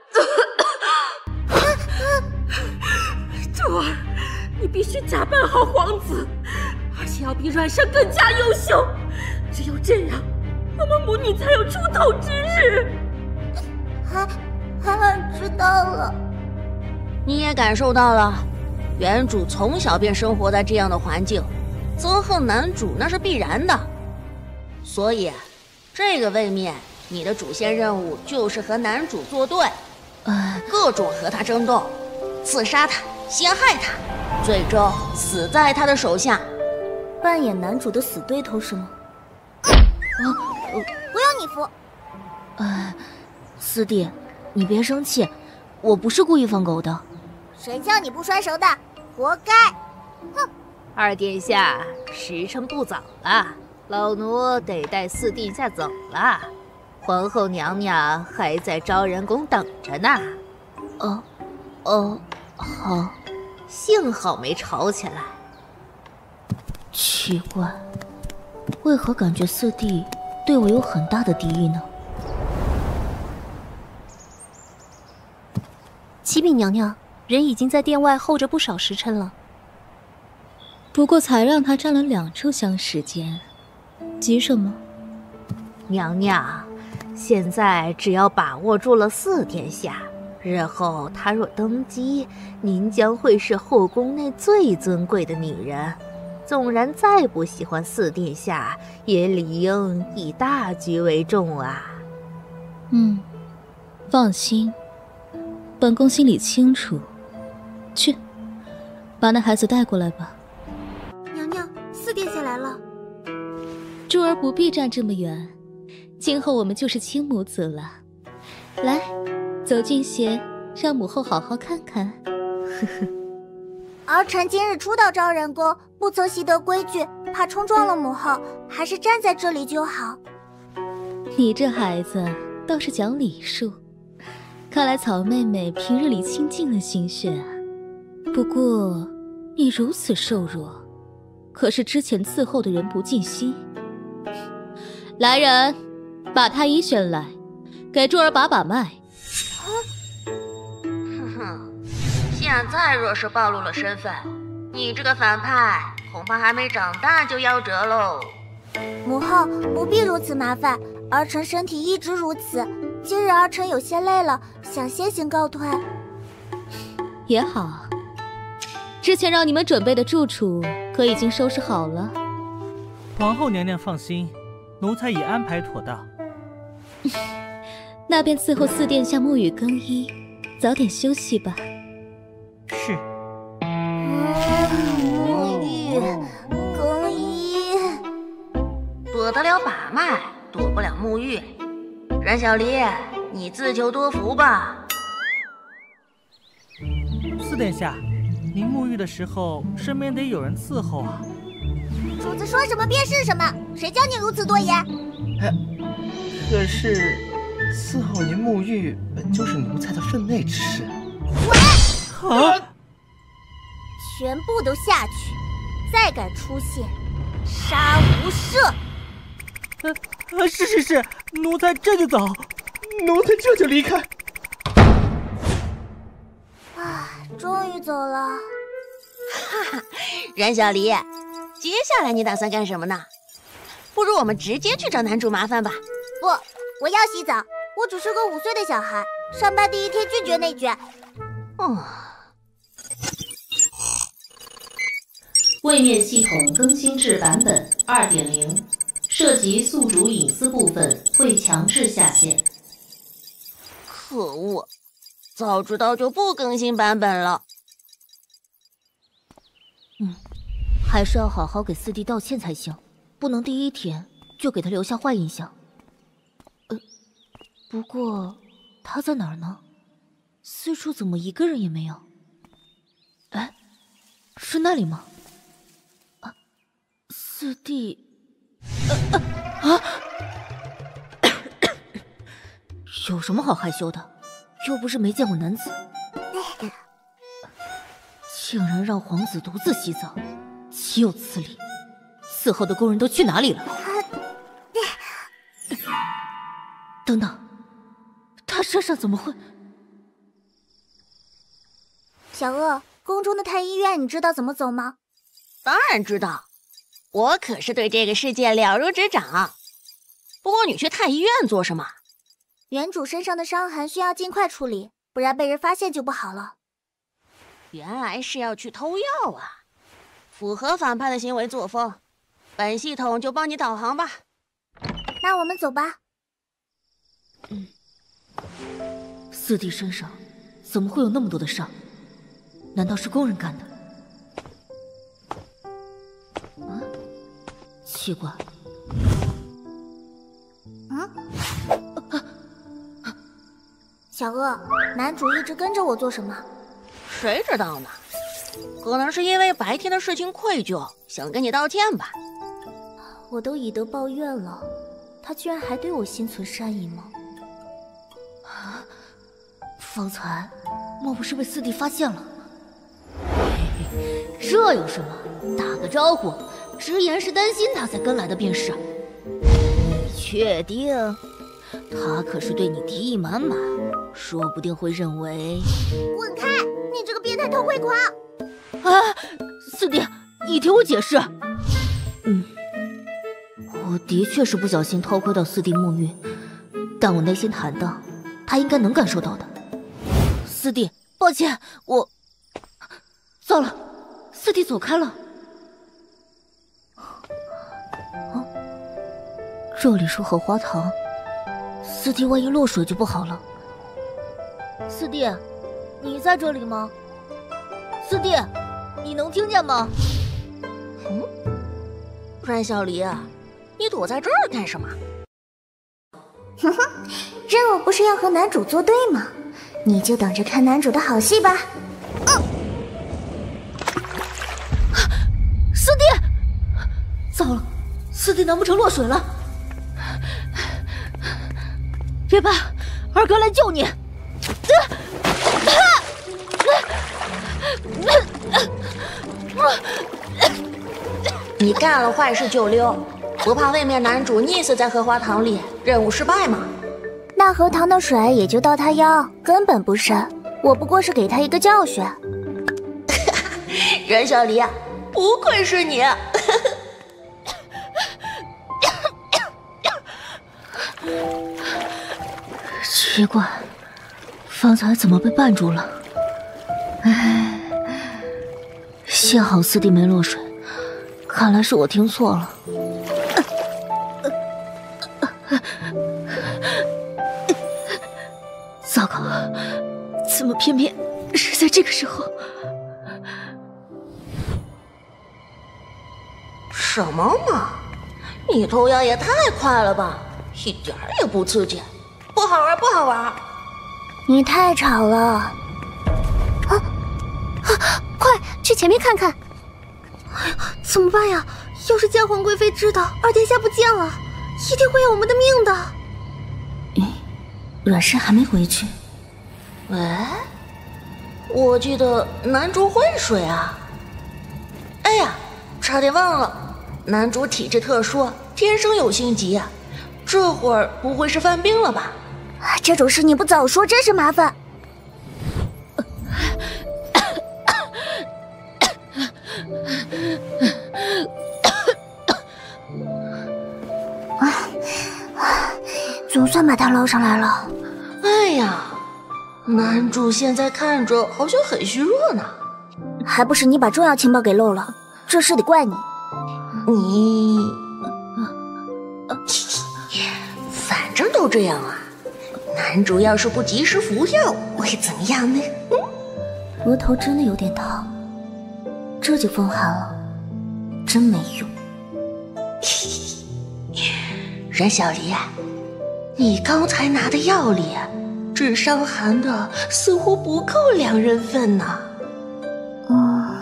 珠儿，你必须假扮好皇子，而且要比阮山更加优秀。只有这样，我们母女才有出头之日。 涵涵涵知道了。 你也感受到了，原主从小便生活在这样的环境，憎恨男主那是必然的。所以，这个位面，你的主线任务就是和男主作对， 呃， 各种和他争斗，刺杀他。陷害他，最终死在他的手下。 扮演男主的死对头是吗？ 啊，呃、不要你服。 呃，四弟，你别生气，我不是故意放狗的。 谁叫你不拴绳的，活该！ 哼，二殿下，时辰不早了，老奴得带四殿下走了。 皇后娘娘还在昭仁宫等着呢。 哦，哦，好。 幸好没吵起来。 奇怪，为何感觉四弟对我有很大的敌意呢？ 启禀娘娘，人已经在殿外候着不少时辰了。 不过才让他站了两炷香时间，急什么？ 娘娘，现在只要把握住了四殿下，日后他若登基，您将会是后宫内最尊贵的女人。纵然再不喜欢四殿下，也理应以大局为重啊。 嗯，放心，本宫心里清楚。去，把那孩子带过来吧。 娘娘，四殿下来了。 珠儿不必站这么远，今后我们就是亲母子了。来，走近些，让母后好好看看。呵呵。 儿臣今日初到昭仁宫，不曾习得规矩，怕冲撞了母后，还是站在这里就好。 你这孩子倒是讲礼数，看来草妹妹平日里倾尽了心血啊。不过你如此瘦弱，可是之前伺候的人不尽心。来人，把太医选来，给珠儿把把脉。 哼哼。现在若是暴露了身份，你这个反派恐怕还没长大就夭折喽。 母后不必如此麻烦，儿臣身体一直如此。今日儿臣有些累了，想先行告退。 也好，之前让你们准备的住处可已经收拾好了。 皇后娘娘放心，奴才已安排妥当。 那便伺候四殿下沐浴更衣，早点休息吧。 是。 沐浴更衣， 躲得了把脉，躲不了沐浴。阮小离，你自求多福吧。 四殿下，您沐浴的时候身边得有人伺候啊。 主子说什么便是什么，谁叫你如此多言？ 哎，可是伺候您沐浴本就是奴才的分内之事。 啊！ 全部都下去！再敢出现，杀无赦！ 呃，是是是，奴才这就走。 奴才这就离开。 啊，终于走了。 哈哈，阮小离，接下来你打算干什么呢？不如我们直接去找男主麻烦吧。 不，我要洗澡。我只是个五岁的小孩，上班第一天拒绝内卷。 哦。 位面系统更新至版本 二点零， 涉及宿主隐私部分会强制下线。 可恶，早知道就不更新版本了。 嗯，还是要好好给四弟道歉才行，不能第一天就给他留下坏印象。呃，不过他在哪儿呢？四处怎么一个人也没有？哎，是那里吗？啊，四弟，呃呃、啊！有什么好害羞的？又不是没见过男子。竟然让皇子独自洗澡，岂有此理！伺候的工人都去哪里了？等等，他身上怎么会…… 小鳄，宫中的太医院你知道怎么走吗？ 当然知道，我可是对这个世界了如指掌。不过你去太医院做什么？ 原主身上的伤痕需要尽快处理，不然被人发现就不好了。 原来是要去偷药啊，符合反派的行为作风。本系统就帮你导航吧。 那我们走吧。 嗯，四弟身上怎么会有那么多的伤？难道是工人干的？啊，奇怪。 嗯，啊、小鳄，男主一直跟着我做什么？ 谁知道呢？可能是因为白天的事情愧疚，想跟你道歉吧。 我都以德报怨了， 他居然还对我心存善意吗？啊！方才莫不是被四弟发现了？嘿嘿，这有什么？打个招呼，直言是担心他才跟来的便是。你确定？他可是对你敌意满满，说不定会认为…… 滚开！你这个变态偷窥狂！ 啊，四弟，你听我解释。嗯，我的确是不小心偷窥到四弟沐浴，但我内心坦荡，他应该能感受到的。四弟，抱歉，我……糟了，四弟走开了。啊，这里是荷花塘，四弟万一落水就不好了。四弟，你在这里吗？四弟，你能听见吗？ 嗯，阮小离，你躲在这儿干什么？ 哼哼，任务不是要和男主作对吗？你就等着看男主的好戏吧。嗯， 四弟，糟了，四弟难不成落水了？别怕，二哥来救你。 你干了坏事就溜，不怕未免男主溺死在荷花塘里，任务失败吗？ 那荷塘的水也就到他腰，根本不深。我不过是给他一个教训。 任小离，不愧是你。 奇怪，方才怎么被绊住了？唉，幸好四弟没落水，看来是我听错了。糟糕，怎么偏偏是在这个时候？ 什么嘛！你偷药也太快了吧，一点儿也不刺激，不好玩，不好玩。 你太吵了！啊啊！快去前面看看！哎呀，怎么办呀？要是嘉皇贵妃知道二殿下不见了，一定会要我们的命的。 嗯，阮氏还没回去。 哎，我记得男主会水啊。哎呀，差点忘了，男主体质特殊，天生有心疾啊。这会儿不会是犯病了吧？ 这种事你不早说，真是麻烦。总算把他捞上来了。 哎呀，男主现在看着好像很虚弱呢。 还不是你把重要情报给漏了，这事得怪你。 你，反正都这样啊。男主要是不及时服药，会怎么样呢？嗯， 额头真的有点疼，这就风寒了，真没用。 阮小离，你刚才拿的药里，治伤寒的似乎不够两人份呢。 嗯，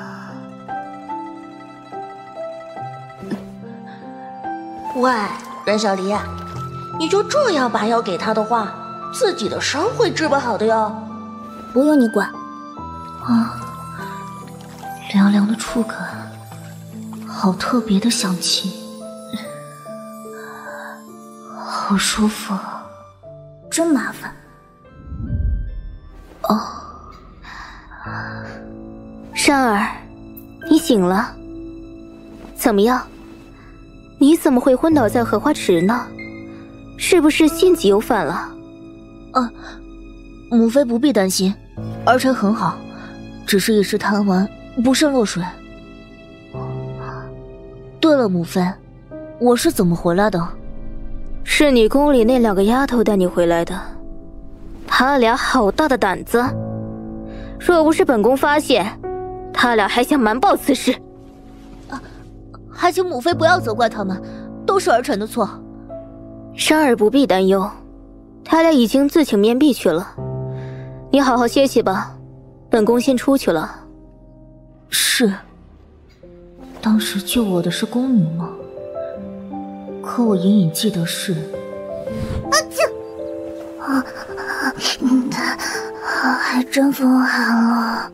喂，阮小离，你就这样把药给他的话，自己的伤会治不好的哟。 不用你管。 啊，凉凉的触感，好特别的香气，好舒服， 真麻烦。 哦， 珊儿，你醒了？怎么样？你怎么会昏倒在荷花池呢？是不是心急又犯了？ 啊，母妃不必担心，儿臣很好，只是一时贪玩，不慎落水。对了，母妃，我是怎么回来的？ 是你宫里那两个丫头带你回来的。他俩好大的胆子！若不是本宫发现，他俩还想瞒报此事。 啊，还请母妃不要责怪他们，都是儿臣的错。 珊儿不必担忧，他俩已经自请面壁去了。你好好歇息吧，本宫先出去了。 是。当时救我的是宫女吗？ 可我隐隐记得是…… 啊这，啊，嗯，还真风寒了。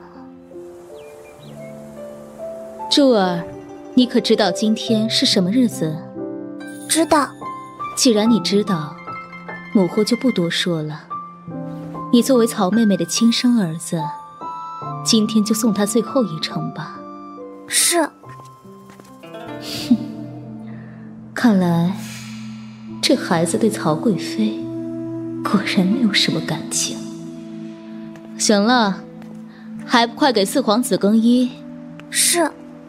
珠儿，你可知道今天是什么日子？ 知道。 既然你知道，母后就不多说了。你作为曹妹妹的亲生儿子，今天就送她最后一程吧。 是。 哼，看来这孩子对曹贵妃果然没有什么感情。行了，还不快给四皇子更衣？ 是。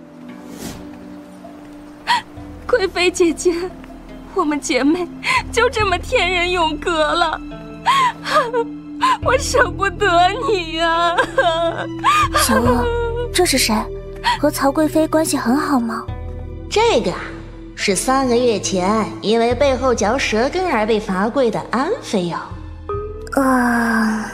贵妃姐姐，我们姐妹就这么天人永隔了，我舍不得你呀、啊。 小娥，这是谁？和曹贵妃关系很好吗？ 这个是三个月前因为背后嚼舌根而被罚跪的安妃哦。 啊，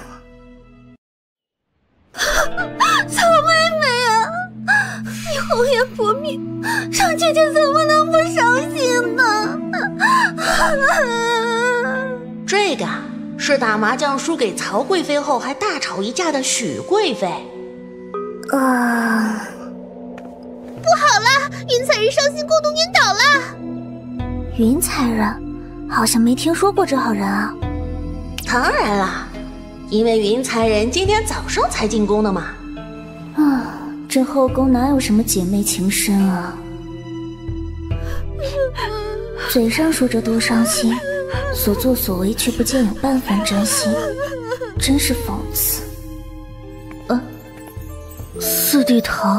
曹妹妹啊，你红颜薄命，让姐姐怎么能不伤心呢？ 这个是打麻将输给曹贵妃后还大吵一架的许贵妃。 啊， 不好了，云彩人伤心过度晕倒了。 云彩人好像没听说过这号人啊。 当然啦，因为云彩人今天早上才进宫的嘛。 啊，这后宫哪有什么姐妹情深啊？嘴上说着多伤心，所作所为却不见有半分真心，真是讽刺。呃，四弟疼，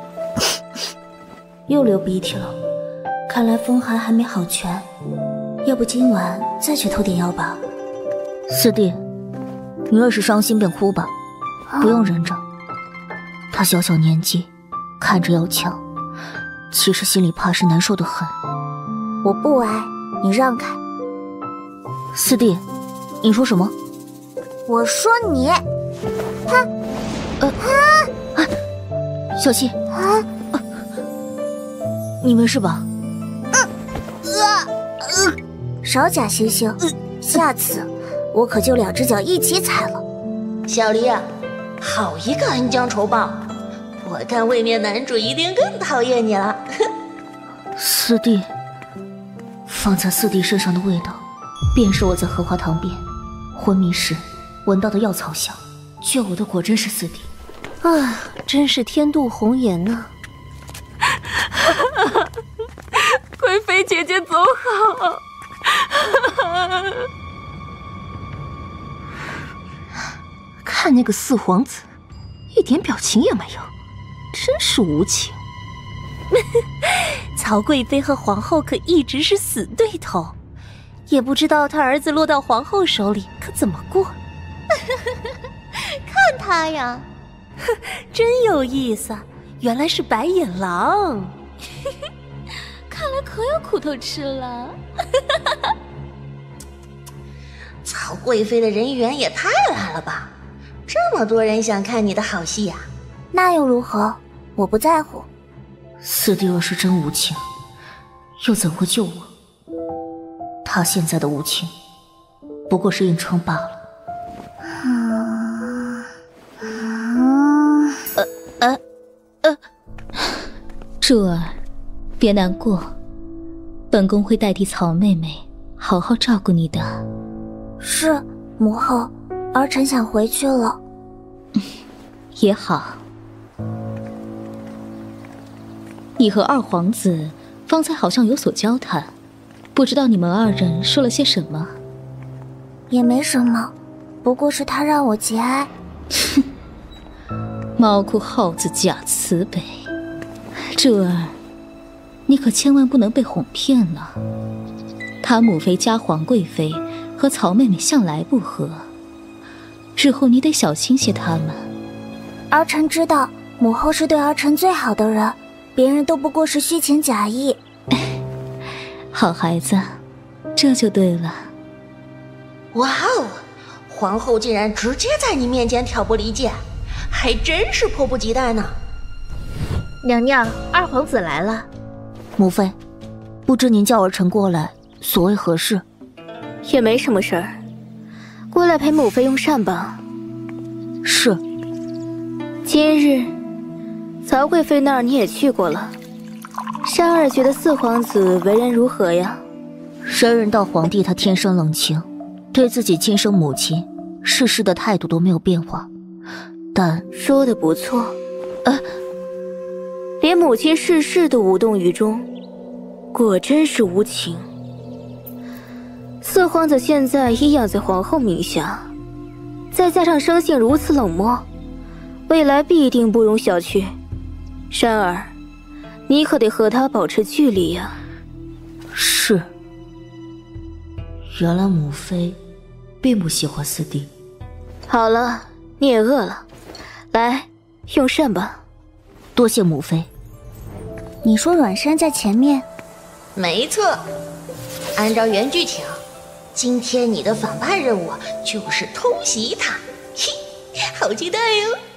又流鼻涕了，看来风寒还没好全，要不今晚再去偷点药吧。 四弟，你若是伤心便哭吧，不用忍着。他小小年纪，看着要强，其实心里怕是难受得很。 我不挨，你让开。 四弟，你说什么？ 我说你，他， 呃，啊，小希， 啊， 啊，你没事吧？ 嗯，呃，呃，少假惺惺，下次我可就两只脚一起踩了。 小黎，好一个恩将仇报，我看位面男主一定更讨厌你了。 四弟，放在四弟身上的味道，便是我在荷花塘边昏迷时闻到的药草香。救我的果真是四弟， 啊，真是天妒红颜呐、啊！贵妃姐姐走好。看那个四皇子，一点表情也没有，真是无情。曹贵妃和皇后可一直是死对头，也不知道他儿子落到皇后手里可怎么过。 看他呀， 真有意思，原来是白眼狼。 看来可有苦头吃了。 曹贵妃的人缘也太烂了吧！这么多人想看你的好戏呀、啊？ 那又如何？我不在乎。 四弟若是真无情，又怎会救我？他现在的无情，不过是硬撑罢了。 啊啊呃呃呃， 珠儿，别难过，本宫会代替曹妹妹好好照顾你的。 是，母后，儿臣想回去了。 也好。你和二皇子方才好像有所交谈，不知道你们二人说了些什么？ 也没什么，不过是他让我节哀。 哼，猫哭耗子假慈悲。珠儿，你可千万不能被哄骗了。他母妃加皇贵妃和曹妹妹向来不和，日后你得小心些他们。 儿臣知道，母后是对儿臣最好的人，别人都不过是虚情假意。 好孩子，这就对了。 哇哦，皇后竟然直接在你面前挑拨离间，还真是迫不及待呢。 娘娘，二皇子来了。 母妃，不知您叫儿臣过来所谓何事？ 也没什么事儿，过来陪母妃用膳吧。 是。 今日曹贵妃那儿你也去过了，珊儿觉得四皇子为人如何呀？ 山人道皇帝他天生冷清，对自己亲生母亲、世事的态度都没有变化。但说的不错，呃，连母亲逝世都无动于衷，果真是无情。四皇子现在依养在皇后名下，再加上生性如此冷漠，未来必定不容小觑。珊儿，你可得和他保持距离呀。 是。原来母妃并不喜欢四弟。 好了，你也饿了，来用膳吧。 多谢母妃。 你说阮珊在前面？ 没错，按照原剧情，今天你的反派任务就是偷袭他，嘿，好期待哟！